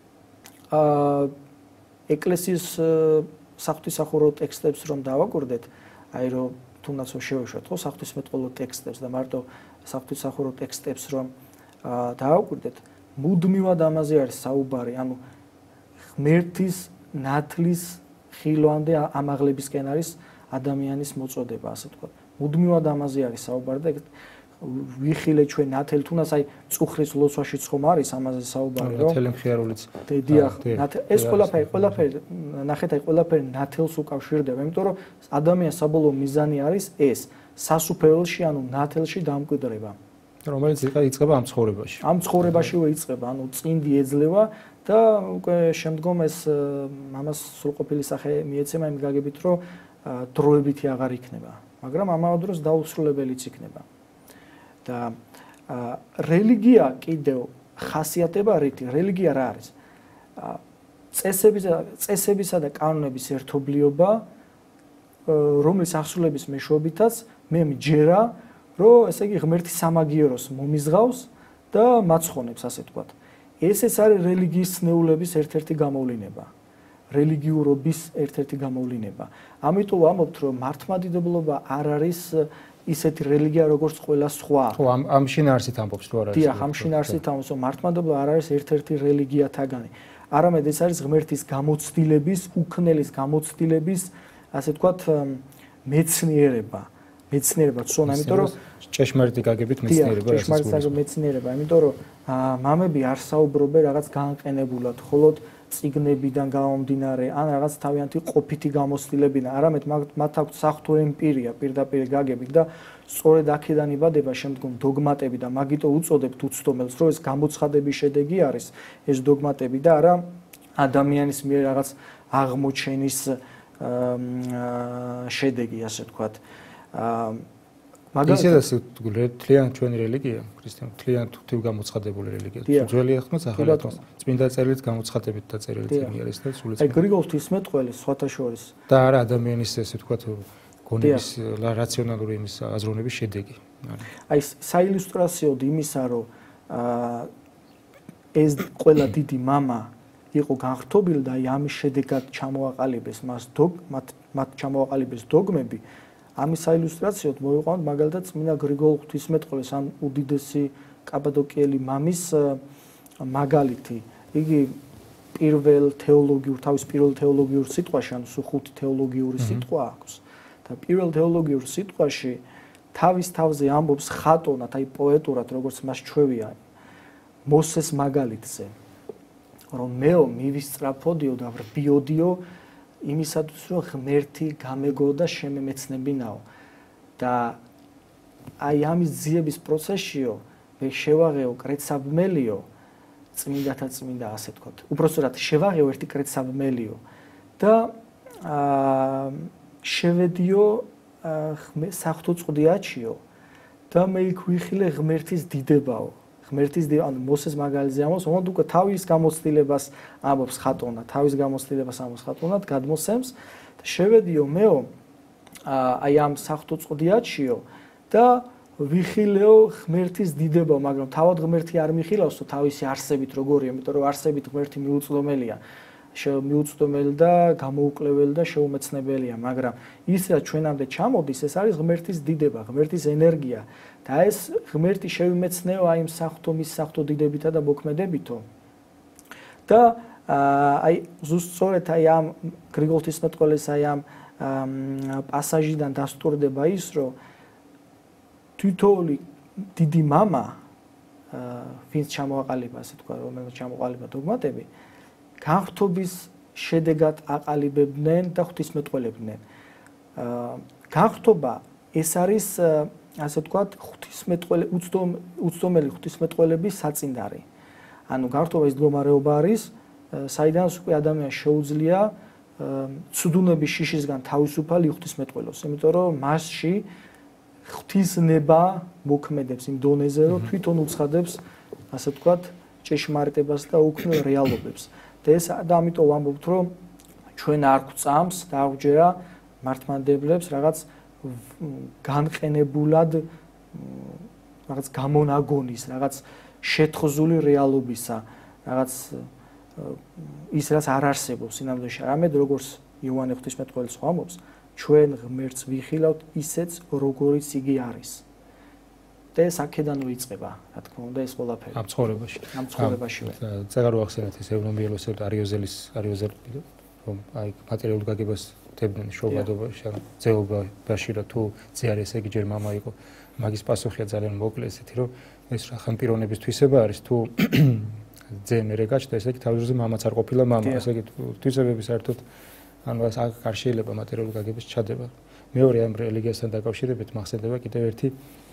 [SPEAKER 2] აა ეკლესიის საღვთისმსახურო ტექსტებს რომ დავაკვირდეთ, აი რომ თუნდაც შევეშვათ, ხო, საღვთისმეტყველო ტექსტებს და მარტო საღვთისმსახურო ტექსტებს რომ აა დავაკვირდეთ, მუდმივად ამაზე არის საუბარი, ანუ ღმერთის ნათლის ხილვამდე ამაღლებისკენ არის ადამიანის მოწოდება, ასე ვთქვათ. მუდმივად ამაზე არის საუბარი და ვიხილე ჩვენ ნათელი, თუნდაც აი წუხრის ლოცვაშიც ხომ არის ამაზე საუბარი, რომ
[SPEAKER 1] ნათელი მხიარულიც.
[SPEAKER 2] დიახ, ეს ყველაფერი, ყველაფერი, ნახეთ, აი ყველაფერი ნათელს უკავშირდება, იმიტომ რომ ადამიანის საბოლოო მიზანი არის ეს, სასუფეველში, ანუ ნათელში დამკვიდრება.
[SPEAKER 1] რომელიც იწყება ამ ცხოვრებაში.
[SPEAKER 2] ამ ცხოვრებაშივე იწყება, ანუ წინდი ეძლევა და უკვე შემდგომ ეს ამას სრულყოფილი სახე მიეცემა იმ გაგებით, რომ დროებითი აღარ იქნება, მაგრამ ამავე დროს დაუსრულებელიც იქნება. და რელიგია კიდევ ხასიათება რითი? რელიგია რა არის? წესებისა წესებისა და კანონების ერთობლიობა, რომლის აღსრულების მეშვეობითაც მე მჯერა, რომ ესე იგი ღმერთის სამაგიეროს მომიზღავს და მაცხონებს, ასე ვთქვათ. ესეც არის რელიგიის ცნეულების ერთ-ერთი გამოვლინება. რელიგიურობის ერთ-ერთი გამოვლინება. ამიტომ ვამბობთ, რომ მართლმადიდებლობა არ არის ისეთი რელიგია, როგორც ყველა სხვა.
[SPEAKER 1] ხო, ამ ამ შინაარსით ამბობს, თუ არა ის.
[SPEAKER 2] დიახ, ამ შინაარსით ამბობს, რომ მართლმადიდებლობა არ არის ერთ-ერთი რელიგიათაგანი. არამედ ეს არის ღმერთის გამოცდილების, უქმნელის გამოცდილების, ასე ვთქვათ, მეცნიერება. მეცნიერება ცონა, იმიტომ რომ
[SPEAKER 1] ჭეშმარიტი გაგებით მეცნიერება,
[SPEAKER 2] რასაც ჭეშმარიტი მეცნიერება, იმიტომ რომ მამები არ საუბრობენ რაღაც განყენებულად, ხოლოდ წიგნებიდან გამომდინარე, ან რაღაც თავიანთი ყოფითი გამოცდილებიდან, არამედ მათ აქვთ საღვთო ემპირია, პირდაპირ გაგებით და სწორედ აქედან იბადება შემდგომ დოგმატები და მაგიტო უწოდებთ უცდომელს, რომ ეს გამოცხადების შედეგი არის ეს დოგმატები და არა ადამიანის მიერ რაღაც აღმოჩენის შედეგი, ასე ვთქვათ.
[SPEAKER 1] მაგალითად თლიან ჩვენი რელიგია, ქრისტიანი თლიან თვითონ გამოცხადებული რელიგია. ძველი ახმაც ახალი ახმაც წმინდა წერილით გამოცხადებით დაწერილი წიგნი არის და სულიც.
[SPEAKER 2] აი გრიგოლ ღვთისმეტყველი სხვათა შორის
[SPEAKER 1] და არა ადამიანის ესე ვთქვათ გონების რაციონალური იმის აზროვნების შედეგი.
[SPEAKER 2] აი საილუსტრაციოდ იმისა, რომ ეს ყველა დიდი მამა იყო განხრთობილი და აი ამის შედეგად ჩამოაყალიბეს მას დოგ მათ ჩამოაყალიბეს დოგმები. ამის საილუსტრაციოდ მოვიყვანოთ მაგალითად წმინდა გრიგოლ ღვთისმეტყველის ან უდიდესი კაპადოკიელი მამის მაგალითი. იგი პირველ თეოლოგიურ, თავის პირველ თეოლოგიურ სიტყვაში, ანუ ხუთი თეოლოგიური სიტყვა აქვს. და პირველ თეოლოგიურ სიტყვაში თავის თავზე ამბობს ხატონად, აი პოეტურად, როგორც მას ჩვევია მოსეს მაგალითზე. რომ მეო მივისწრაფოდიო და ვრბიოდიო იმისათვის, რომ ღმერთი გამეგო და შემემეცნებინაო. და აი ამის ძიების პროცესშიო მე შევაღეო კრეცაბმელიო, წმინდათა წმინდა, ასე ვთქვათ. უпроსტად შევაღეო ერთი კრეცაბმელიო და აა შევედიო საღვთო წყდიაჩიო და მე იქ ვიხილე ღმერთის დიდებაო. ღმერთის ანუ მოსეს მაგალითზე ამბობს, მომდ უკვე თავის გამოცდილებას ამბობს ხატონა, თავის გამოცდილებას ამბობს ხატონად, გადმოსცემს და შევედიო მეო აი ამ საღვთო წყდიაჩიო და ვიხილეო ღმერთის დიდებაო, მაგრამ თავად ღმერთი არ მიხილავსო თავისი არსებით როგორია, იმიტომ რომ არსებით ღმერთი მიუწვდომელია. მიუწვდომელი და გამოუკლეველი და შეუმეცნებელია, მაგრამ ის რაც ჩვენამდე ჩამოდის, ეს არის ღმერთის დიდება, ღმერთის ენერგია და ეს ღმერთი შევიმეცნეო აი იმ საღვთო მის საღვთო დიდებითა და მოქმედებითო. და აი ზუსტ სწორედ აი ამ გრიგოლ ღვთისმეტყველის აი ამ პასაჟიდან დასტურდება ის, რომ თითოეული დიდი მამა, ვინც ჩამოაყალიბა, ასე თქვა, რომელიც ჩამოყალიბა დოგმატები, განხრთობის შედეგად აყალიბებდნენ და ღვთისმეტყველებდნენ. განხრთობა ეს არის, ასე თქვა, ღვთისმეტყველე უცდომელი ღვთისმეტყველების საწინდარი. ანუ განხრთობა ის მდგომარეობა არის, საიდანაც უკვე ადამიანს შეუძლია ცუდუნების შიშისგან თავისუფალი ღვთისმეტყველოს, იმიტომ რომ მასში ღვთისნება მოქმედებს იმ დონეზე, რომ თვითონ უცხადებს, ასე ვთქვათ, ჭეშმარიტებას და უქმნელ რეალობებს. და ეს და ამიტომ ვამბობთ, რომ ჩვენ არ გვწამს და აღვჯერა მართლმადიდებლებს რაღაც განყენებულად რაღაც გამონაგონის, რაღაც შეთხზული რეალობისა, რაღაც ის რაც არ არსებობს სინამდვილეში. არამედ როგორც იოანე ღვთისმეტყველის ამბობს, ჩვენ ღმერთს ვიხილავთ ისეც, როგორიც იგი არის. და ეს აქედანვე იწყება, რა თქმა უნდა, ეს ყველაფერი.
[SPEAKER 1] ამ ცხოვრებაში.
[SPEAKER 2] ამ ცხოვრებაშივე.
[SPEAKER 1] წეგარო ახსენეთ ეს ევნომიელოს არიოზელის არიოზელი, რომ აი მატერიალურ გაგებას დებდნენ შობადობაში, ან ძეობაში რა თუ ძე არის, ეგ ჯერ მამა იყო. მაგის პასუხია ძალიან მოკლე, ესეთი რომ ეს რა ხან პიროვნების თვისება არის, თუ ძე მერე გაჩნდა, ესე იგი თავის დროზე მამაც არ ყოფილა მამა, ესე იგი თვისებები საერთოდ ანუ ეს არ შეიძლება მატერიალურ გაგების ჩადება. მეორე ამ რელიგიასთან დაკავშირებით მახსენდება კიდევ ერთი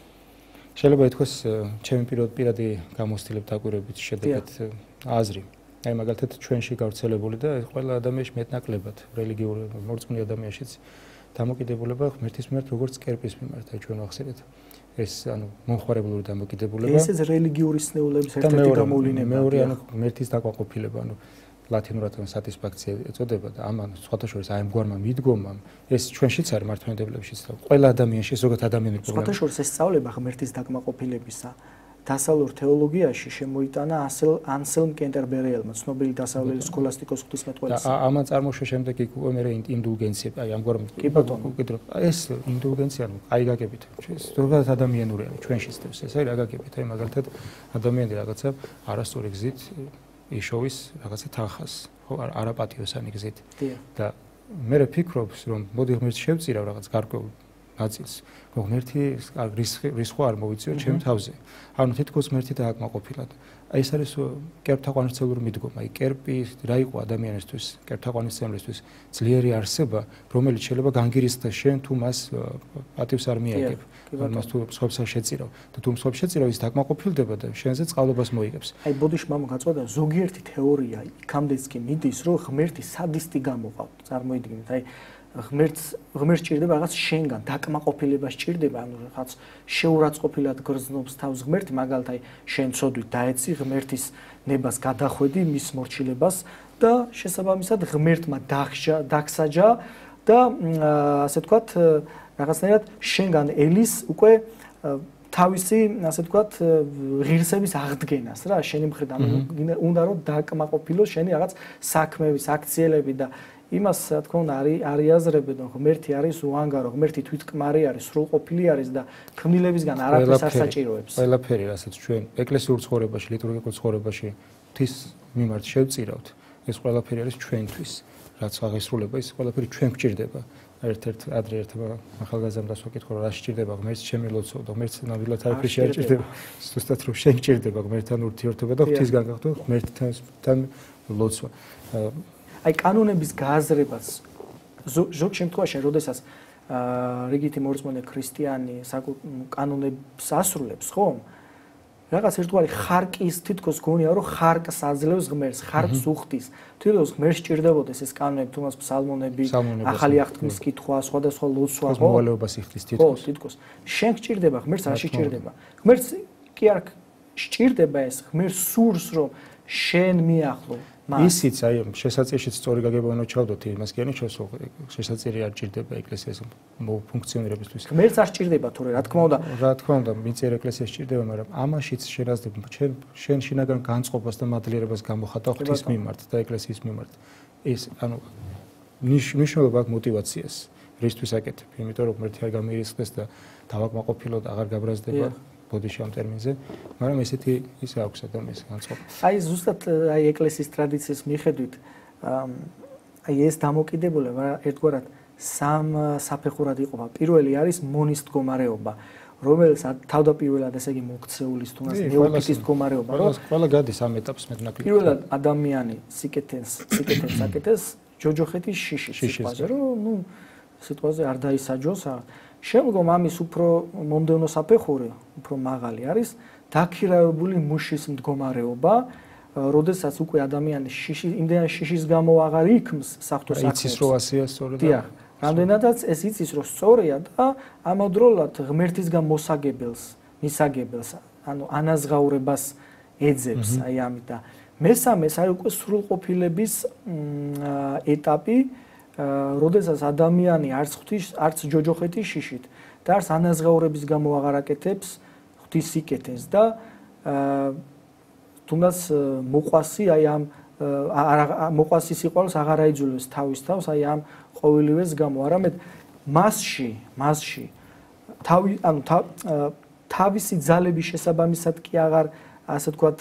[SPEAKER 1] შეიძლება ითქვას ჩემი პირადი გამოცდილებით დაკვირვებით შედეგად აზრი. აი მაგალითად ჩვენში გავრცელებული და ყველა ადამიანში მეტნაკლებად რელიგიურ მორწმუნე ადამიანშიც დამოკიდებულება ღმერთის მიმართ როგორც კერპის მიმართ, აი ჩვენ ვახსენეთ. ეს ანუ მომხმარებლური დამოკიდებულება.
[SPEAKER 2] ესეც რელიგიური სნეულების ერთ-ერთი გამოვლინებაა.
[SPEAKER 1] მეორე ანუ ღმერთის დაკმაყოფილება, ანუ ლათინურად სატისფაქცია ეწოდება და ამან სხვათა შორის აი ამგვარმა მიდგომამ ეს ჩვენშიც არის მართლმადიდებლებშიც და ყველა ადამიანში ზოგადად ადამიანური პრობლემა.
[SPEAKER 2] სხვათა შორის ეს სწავლება ღმერთის დაკმაყოფილებისა დასავლურ თეოლოგიაში შემოიტანა ასელ ანსელმ კენტერბერიელმა, ცნობილი დასავლელი სქოლასტიკოს ღვთისმეტყველის.
[SPEAKER 1] და ამან წარმოშვა შემდეგ იქ უკვე მე ინდულგენცია, აი ამგვარ კი ბატონო, უკიდრო ეს ინდულგენცია ანუ აი გაგებით. ზოგადად ადამიანური არის ჩვენშიც დევს ეს აი რა გაგებით, აი მაგალითად ადამიანი რაღაცა არასწორი გზით იშოვის რაღაცა თანხას, ხო, არაპატიოსანი გზით. და მე ვფიქრობ, რომ მოდი ღმერთს შევწირავ რაღაც გარკვეულ ნაწილს, რომ ღმერთი რისხვა არ მოვიწიო ჩემ თავზე. ანუ თითქოს ღმერთი დააკმაყოფილად. აი ეს არის კერპთაყვანისმცემლური მიდგომა. აი კერპი რა იყო ადამიანისთვის, კერპთაყვანისმცემლისთვის ძლიერი არსება, რომელიც შეიძლება განგირისხდეს შენ თუ მას პატივს არ მიაგებ. მას თუ მსხვერპლს შეწირავ და თუ მსხვერპლს შეწირავ ის დაკმაყოფილდება და შენზე წყალობას მოიგებს.
[SPEAKER 2] აი ბოდიში მამა გაწყვეტა ზოგიერთი თეორია იქამდეც კი მიდის, რომ ღმერთი სადისტი გამოყავთ. წარმოიდგინეთ, აი ღმერთს ღმერთს ჭირდება რაღაც შენგან დაკმაყოფილება სჭირდება, ანუ რაღაც შეურაცხყოფილად გრძნობს თავს ღმერთი, მაგალითად აი შენ ცოდვით დაეცი ღმერთის ნებას გადახვედი მის მორჩილებას და შესაბამისად ღმერთმა დახშა დაგსაჯა და ასე ვთქვათ რაღაცნაირად შენგან ელის უკვე თავისი ასე ვთქვათ ღირსების აღდგენას რა შენი მხრიდან უნდა რომ დაკმაყოფილოს შენი რაღაც საქმეების აქციელები და იმას რა თქმა უნდა არიაზრებენ რომ ღმერთი არის უანგარო, ღმერთი თვითკმარი არის, სრულყოფილი არის და ქმნილებისგან არაფერს არ საჭიროებს.
[SPEAKER 1] ყველაფერი რასაც ჩვენ ეკლესიურ ცხოვრებაში, ლიტურგიულ ცხოვრებაში ღვთის მიმართ შევწირავთ, ეს ყველაფერი არის ჩვენთვის, რაც აღესრულება, ის ყველაფერი ჩვენ გვჭირდება. ერთ-ერთ ადრე ერთმა ახალგაზრდას ვაკითხო, რა სჭირდება ღმერთს ჩემი ლოცვა და ღმერთს ნამდვილად არაფერი არ სჭირდება. ზუსტად რომ შენ გჭირდება ღმერთთან ურთიერთობა და ღვთისგან გახდო ღმერთთან ლოცვა.
[SPEAKER 2] აი კანონების გააზრებას ზოგ შემთხვევაში, როდესაც რიგითი მორწმუნე ქრისტიანი კანონებს ასრულებს, ხო? რაღაც ერთგვარი ხარკის თითქოს გონია, რომ ხარკს აძლევს ღმერთს, ხარკს უხდის. თვითონ ღმერთს სჭირდებოდეს ეს კანონები, თუმცა ფსალმონები, ახალი აღთქმის კითხვა, სხვადასხვა ლოცვა, ხო?
[SPEAKER 1] მოვალეობას იხდის თითქოს.
[SPEAKER 2] ხო, თითქოს. შენ გჭირდება, ღმერთს არ შეჭირდება. ღმერთს კი არ სჭირდება ეს, ღმერთს სურს, რომ შენ მიახლო.
[SPEAKER 1] ისიც აი შესაძლებელიც სწორი გაგება უნდა ჩავდოთ იმას კი არა შევსო შესაძლებელი არ ჭირდება ეკლესიას ფუნქციონირებისთვის.
[SPEAKER 2] ღმერთს არ ჭირდება თორე რა თქმა უნდა.
[SPEAKER 1] რა თქმა უნდა მიწიერ ეკლესიას ჭირდება, მაგრამ ამაშიც შენაზდებ შენ შენ შინაგან განწყობას და მადლიერებას გამოხატავ ღვთის მიმართ და ეკლესიის მიმართ. ეს ანუ მნიშვნელობა აქვს мотиваციას რისთვის აკეთებ, იმიტომ რომ ღმერთი არ გამირისხდეს და დავაკმაყოფილო და აღარ გაბრაზდება. ბოდიში ამ ტერმინზე, მაგრამ ესეთი ისე აქვს ადამიანის განწყობა.
[SPEAKER 2] აი ზუსტად აი ეკლესიის ტრადიციის მიხედვით აი ეს დამოკიდებულება ერთგვარად სამ საფეხურად იყოფა. პირველი არის მონის მდგომარეობა, რომელიც თავდაპირველად ესე იგი მოქცეულის თუნდაც ნეოფიტის მდგომარეობა,
[SPEAKER 1] რომ ყველა გადის ამ ეტაპს მეტნაკლები.
[SPEAKER 2] პირველად ადამიანი სიკეთეს, სიკეთეს საკეთეს ჯოჯოხეთის შიში სიტყვაზე, რომ ნუ სიტყვაზე არ დაისაჯოს. შემდგომ ამის უფრო მომდევნო საფეხური, უფრო მაღალი არის დაქირავებული მუშის მდგომარეობა, როდესაც უკვე ადამიანი შიში, იმდენად შიშის გამო აღარ იქმს საღვთო საქმეს.
[SPEAKER 1] იცის რომ ასეა სწორედ.
[SPEAKER 2] დიახ, რამდენადაც ეს იცის რომ სწორია და ამავდროულად ღმერთისგან მოსაგებელს, მისაგებელს, ანუ ანაზღაურებას ეძებს აი ამით და მესამეს არის უკვე სრულყოფილების ეტაპი, როდესაც ადამიანი არც ღვთის, არც ჯოჯოხეთის შიშით და არც ანაზღაურების გამო აღარ აკეთებს ღვთის სიკეთეს და თუნდაც მოყვასი აი ამ მოყვასის სიყვარულს აღარ აიძულებს თავის თავს აი ამ ყოველივეს გამო, არამედ მასში, მასში თავი ანუ თავისი ძალების შესაბამისად კი აღარ ასე ვთქვათ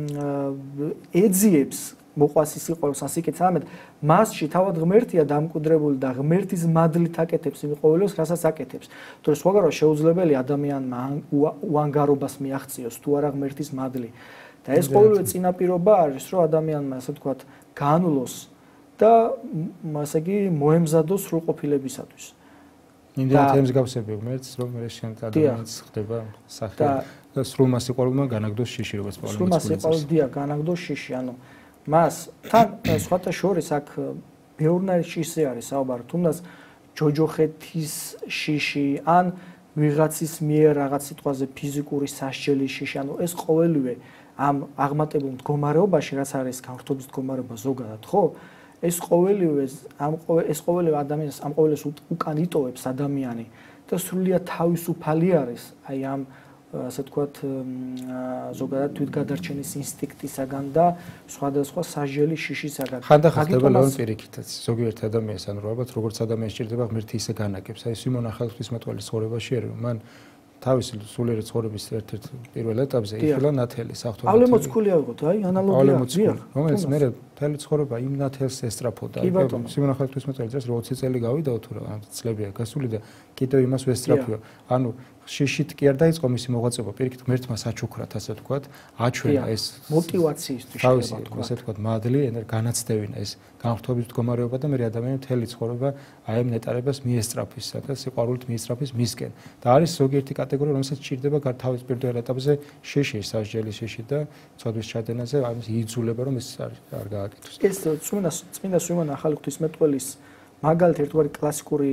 [SPEAKER 2] ეძიებს მოყვასის სიყვარულს ან სიკეთეს, არამედ მასში თავად ღმერთია დამკვიდრებული და ღმერთის მადლით აკეთებს იმ ყოველივეს, რასაც აკეთებს. თორე სხვაგანაა შეუძლებელი ადამიანმა უანგარობას მიაღწიოს თუ არა ღმერთის მადლი. და ეს ყოველივე წინაპირობა არის, რომ ადამიანმა ასე ვთქვათ განვლოს და ასე იგი მოემზადოს სრულყოფილებისათვის.
[SPEAKER 1] იმდენად ემსგავსები ღმერთს, რომ მე შენ ადამიანს ხდება სახე და სრულმა სიყვარულმა განაგდოს შიში, როგორც პავლე
[SPEAKER 2] სრულმა სიყვარულმა განაგდოს შიში, ანუ მას თან სხვათა შორის აქ ბევრნაირი შიში არის საუბარი, თუნდაც ჯოჯოხეთის შიში ან ვიღაცის მიერ რაღაც სიტყვაზე ფიზიკური სასჯელის შიში, ანუ ეს ყოველივე ამ აღმატებულ მდგომარეობაში, რაც არის განხრთობის მდგომარეობა ზოგადად, ხო? ეს ყოველივე ამ ეს ყოველივე ადამიანს ამ ყოველს უკან იტოვებს ადამიანი და სრულიად თავისუფალი არის აი ამ ასე ვთქვათ ზოგადად თვითგადარჩენის ინსტინქტისაგან და სხვადასხვა სასჯელის შიშისაგან.
[SPEAKER 1] ხანდახან ხდება ლეონ პირიქითაც ზოგიერთ ადამიანს ანუ ალბათ როგორც ადამიანს სჭირდება ღმერთი ისე განაგებს. აი სიმონ ახალღვთისმეტყველის ცხოვრებაში არის რომ მან თავისი სულიერი ცხოვრების ერთ-ერთ პირველ ეტაპზე იხილა ნათელი საღვთო ნათელი.
[SPEAKER 2] პავლე მოციქულია ვიყოთ, აი ანალოგია,
[SPEAKER 1] რომელიც მე მთელი ცხოვრება იმ ნათელს ესწრაფოდა. სიმონ ახალღვთისმეტყველი წელს ოცი წელი გავიდაო თუ რა წლებია გასული და კიდევ იმას ვესწრაფიო. ანუ შიშით კი არ დაიწყო მისი მოღვაწეობა, პირიქით ღმერთმა საჩუქრათ, ასე ვთქვათ, აჩვენა ეს
[SPEAKER 2] მოტივაციისთვის
[SPEAKER 1] შეიძლება ვთქვათ, ასე ვთქვათ, მადლი, განაცდევინა ეს განხრთობის მდგომარეობა და მე ადამიანი მთელი ცხოვრება აი ამ ნეტარებას მიესწრაფის, სადაც სიყვარულით მიესწრაფის მისკენ. და არის ზოგიერთი კატეგორია, რომელსაც სჭირდება თავის პირველ ეტაპზე შეში, სასჯელის შეში და ცოდვის ჩადენაზე, ამის იძულება რომ ეს არ გააკეთოს.
[SPEAKER 2] ეს წმინდა წმინდა სიმონ ახალი ღვთისმეტყველის მაგალითი ერთგვარი კლასიკური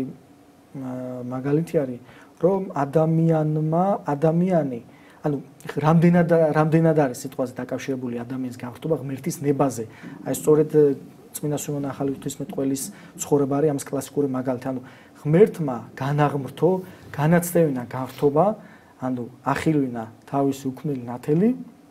[SPEAKER 2] მაგალითი არის რომ ადამიანმა ადამიანი ანუ რამდენად რამდენად არის სიტყვაზე დაკავშირებული ადამიანის განხრთობა ღმერთის ნებაზე. აი სწორედ წმინდა სიმონ ახალი ღვთისმეტყველის ცხოვრება არის ამის კლასიკური მაგალითი. ანუ ღმერთმა განაღმრთო, განაცდევინა განხრთობა, ანუ ახილვინა თავისი უქმნელი ნათელი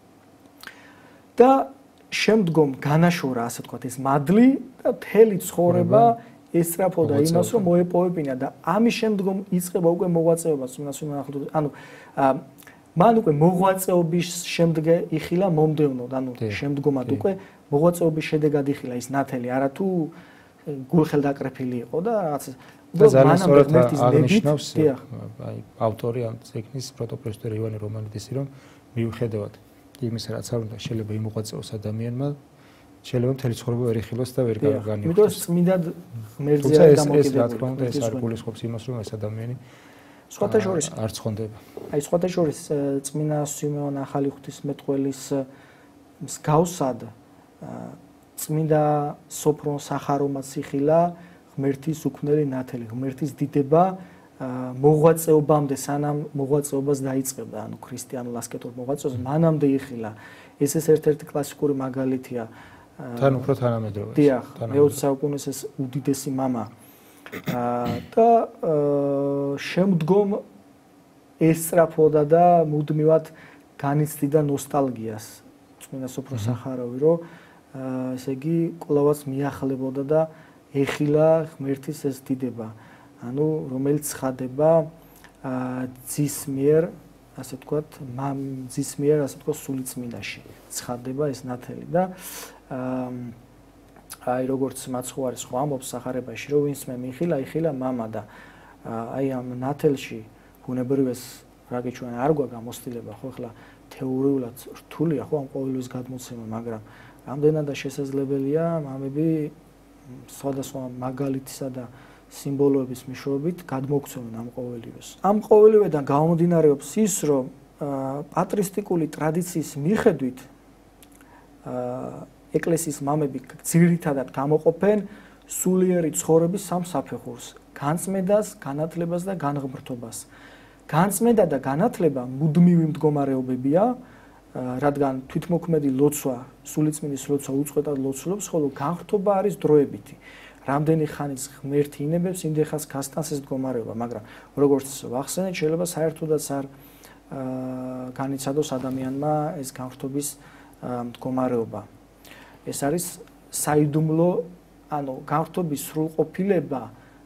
[SPEAKER 2] და შემდგომ განაშორა ასე ვთქვათ ეს მადლი და მთელი ცხოვრება ესწრაფოდა იმას, რომ მოეპოვებინა და ამის შემდგომ იწყება უკვე მოღვაწეობა წმინდა სიმონ ახალ ანუ მან უკვე მოღვაწეობის შემდგე იხილა მომდევნოდ, ანუ შემდგომად უკვე მოღვაწეობის შედეგად იხილა ის ნათელი, არა თუ გულხელდაკრეფილი იყო და რაღაც
[SPEAKER 1] და ძალიან სწორად აღნიშნავს აი ავტორი ამ წიგნის პროტოპრესვიტერი ივანე რომანიდისი, რომ მიუხედავად იმისა, რაც არ უნდა შეიძლება იმოღვაწეოს ადამიანმა შეიძლება მთელი ცხოვრება ვერ იხილოს და ვერ განიხილოს.
[SPEAKER 2] იმიტომ რომ წმინდად ღმერთზე არის დამოკიდებული.
[SPEAKER 1] ეს რა თქმა უნდა ეს არ გულისხმობს იმას, რომ ეს ადამიანი
[SPEAKER 2] სხვათა შორის
[SPEAKER 1] არ ცხონდება.
[SPEAKER 2] აი სხვათა შორის წმინდა სიმონ ახალი ღვთისმეტყველის მსგავსად წმინდა სოფრონ სახარომაც იხილა ღმერთის უქმნელი ნათელი, ღმერთის დიდება მოღვაწეობამდე, სანამ მოღვაწეობას დაიწყებდა, ანუ ქრისტიანულ ასკეტურ მოღვაწეობას მანამდე იხილა. ეს ეს ერთ-ერთი კლასიკური მაგალითია.
[SPEAKER 1] თან უფრო თანამედროვე.
[SPEAKER 2] დიახ, მეოცე საუკუნის ეს უდიდესი მამა. და შემდგომ ესწრაფოდა და მუდმივად განიცდიდა ნოსტალგიას წმინდა სოფრონ სახარავი, რომ ესე იგი კვლავაც მიახლებოდა და ეხილა ღმერთის ეს დიდება, ანუ რომელიც ხადება ძის მიერ ასე ვთქვათ, მამის მიერ, ასე ვთქვათ, სულიწმინდაში ცხადდება ეს ნათელი და აი როგორც მაცხოვარის ხო ამბობს სახარებაში, რომ ვინც მე მიხილა, იხილა მამა და აი ამ ნათელში ბუნებრივეს რა გიჩვენა არ გვა გამოცდილება, ხო ახლა თეორიულად რთულია ხო ამ ყოველთვის გადმოცემა, მაგრამ რამდენადაც შესაძლებელია მამები სხვადასხვა მაგალითისა და სიმბოლოების მეშვეობით გადმოგცემენ ამ ყოველივეს. ამ ყოველივედან გამომდინარეობს ის, რომ პატრისტიკული ტრადიციის მიხედვით ეკლესიის მამები ძირითადად გამოყოფენ სულიერი ცხოვრების სამ საფეხურს: განწმენდას, განათლებას და განღმრთობას. განწმენდა და განათლება მუდმივი მდგომარეობებია, რადგან თვითმოქმედი ლოცვა, სულიწმინდის ლოცვა უწყვეტად ლოცულობს, ხოლო განღრთობა არის დროებითი. რამდენი ხანის ღმერთი ინებებს, იმდენ ხანს გასტანს ეს მდგომარეობა, მაგრამ როგორც ვახსენეთ, შეიძლება საერთოდაც არ განიცადოს ადამიანმა ეს განღრთობის მდგომარეობა. ეს არის საიდუმლო, ანუ განღრთობის სრულყოფილება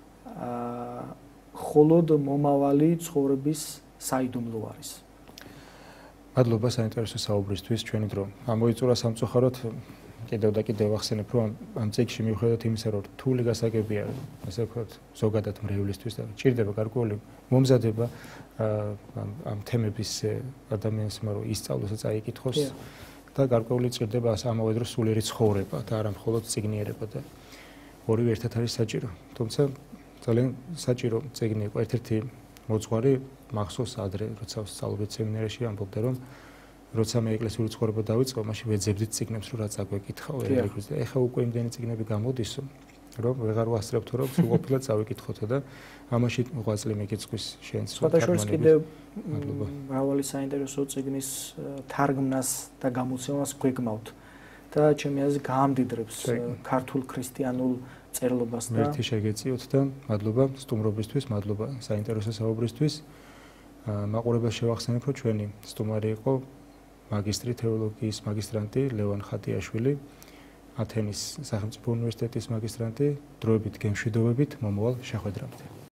[SPEAKER 2] მხოლოდ მომავალი ცხოვრების საიდუმლო არის.
[SPEAKER 1] მადლობა საინტერესო საუბრისთვის. ჩვენი დრო ამოიწურა სამწუხაროდ. კიდევ და კიდევ ვახსენებ, რომ ამ წიგნში მიუხედავად იმისა, რომ რთული გასაგებია, ასე ვთქვათ, ზოგადად მრევლისთვის და ჭირდება გარკვეული მომზადება ამ თემების ადამიანს, მაგრამ ისწავლოს და წაიკითხოს და გარკვეული ჭირდება ამავე დროს სულიერი ცხოვრება და არა მხოლოდ წიგნიერება და ორივე ერთად არის საჭირო. თუმცა ძალიან საჭირო წიგნი იყო. ერთ-ერთი მოძღვარი მახსოვს ადრე, როცა ვსწავლობდი სემინარიაში, ამბობდა, რომ როცა მე ეკლესიური ცხოვრება დავიწყო, მაშინ ვეძებდით წიგნებს, რომ რა წაგვეკითხავ, ერექვის და ეხა უკვე იმდენი წიგნები გამოდის, რომ ვეღარ ვასწრებთ, რომ სრულყოფილად წავიკითხოთო და ამაში ღვაწლი მიგეწვის შენს.
[SPEAKER 2] სხვადასხვა კიდევ მრავალი საინტერესო წიგნის თარგმნას და გამოცემას გვეგმავთ და ჩემი აზრით გაამდიდრებს ქართულ ქრისტიანულ წერლობას და
[SPEAKER 1] ერთი შეგეწიოთ და მადლობა სტუმრობისთვის, მადლობა საინტერესო საუბრისთვის. მაყურებელს შევახსენებ, რომ ჩვენი სტუმარი იყო მაგისტრი თეოლოგიის მაგისტრანტი ლევან ხატიაშვილი, ათენის სახელმწიფო უნივერსიტეტის მაგისტრანტი, დროებით გემშვიდობებით მომავალ შეხვედრამდე.